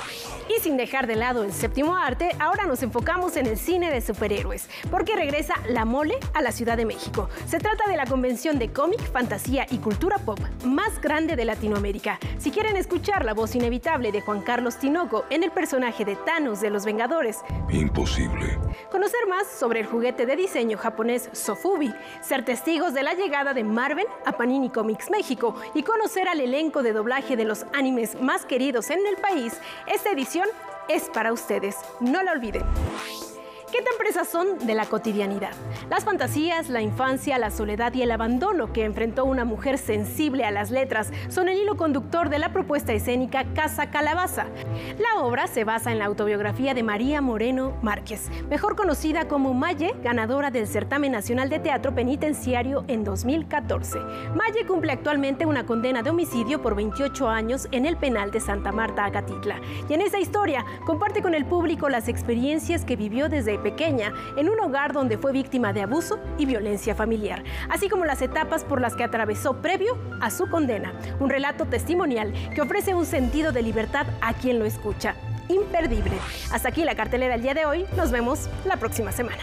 Y sin dejar de lado el séptimo arte, ahora nos enfocamos en el cine de superhéroes, porque regresa La Mole a la Ciudad de México. Se trata de la convención de cómic, fantasía y cultura pop más grande de Latinoamérica. Si quieren escuchar la voz inevitable de Juan Carlos Tinoco en el personaje de Thanos de Los Vengadores, imposible. Conocer más sobre el juguete de diseño japonés Sofubi, ser testigos de la llegada de Marvel a Panini Comics México y conocer al elenco de doblaje de los animes más queridos en el país, esta edición es para ustedes. No la olviden. ¿Qué tan presas son de la cotidianidad? Las fantasías, la infancia, la soledad y el abandono que enfrentó una mujer sensible a las letras son el hilo conductor de la propuesta escénica Casa Calabaza. La obra se basa en la autobiografía de María Moreno Márquez, mejor conocida como Maye, ganadora del Certamen Nacional de Teatro Penitenciario en dos mil catorce. Maye cumple actualmente una condena de homicidio por veintiocho años en el penal de Santa Marta, Acatitla. Y en esta historia comparte con el público las experiencias que vivió desde pequeña en un hogar donde fue víctima de abuso y violencia familiar, así como las etapas por las que atravesó previo a su condena. Un relato testimonial que ofrece un sentido de libertad a quien lo escucha. Imperdible. Hasta aquí la cartelera el día de hoy. Nos vemos la próxima semana.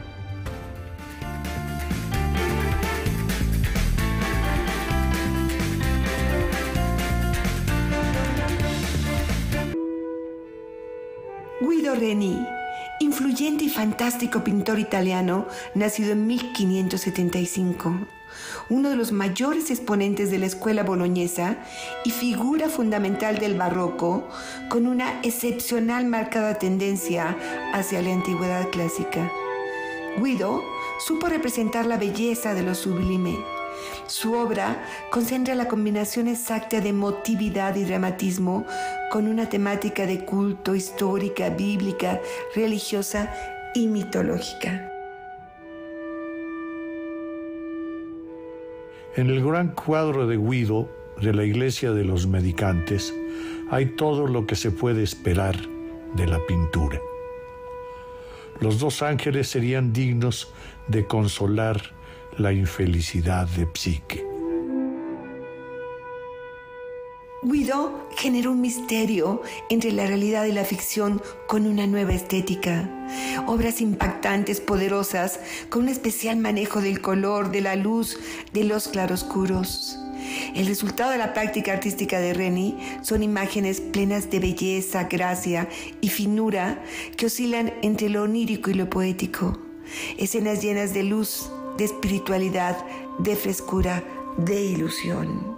Guido Reni, influyente y fantástico pintor italiano, nacido en mil quinientos setenta y cinco, uno de los mayores exponentes de la escuela boloñesa y figura fundamental del barroco, con una excepcional marcada tendencia hacia la antigüedad clásica. Guido supo representar la belleza de lo sublime. Su obra concentra la combinación exacta de emotividad y dramatismo con una temática de culto, histórica, bíblica, religiosa y mitológica. En el gran cuadro de Guido de la Iglesia de los Medicantes hay todo lo que se puede esperar de la pintura. Los dos ángeles serían dignos de consolar la infelicidad de Psique. Guido generó un misterio entre la realidad y la ficción con una nueva estética. Obras impactantes, poderosas, con un especial manejo del color, de la luz, de los claroscuros. El resultado de la práctica artística de Reni son imágenes plenas de belleza, gracia y finura que oscilan entre lo onírico y lo poético. Escenas llenas de luz, de espiritualidad, de frescura, de ilusión.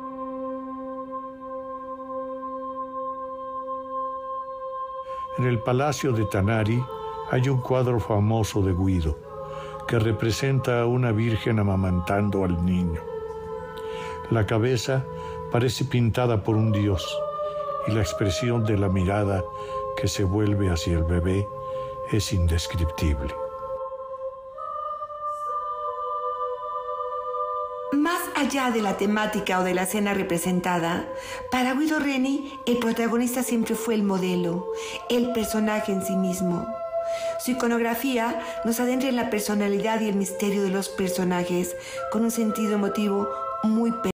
En el Palacio de Tanari hay un cuadro famoso de Guido que representa a una virgen amamantando al niño. La cabeza parece pintada por un dios y la expresión de la mirada que se vuelve hacia el bebé es indescriptible. Más allá de la temática o de la escena representada, para Guido Reni el protagonista siempre fue el modelo, el personaje en sí mismo. Su iconografía nos adentra en la personalidad y el misterio de los personajes con un sentido emotivo muy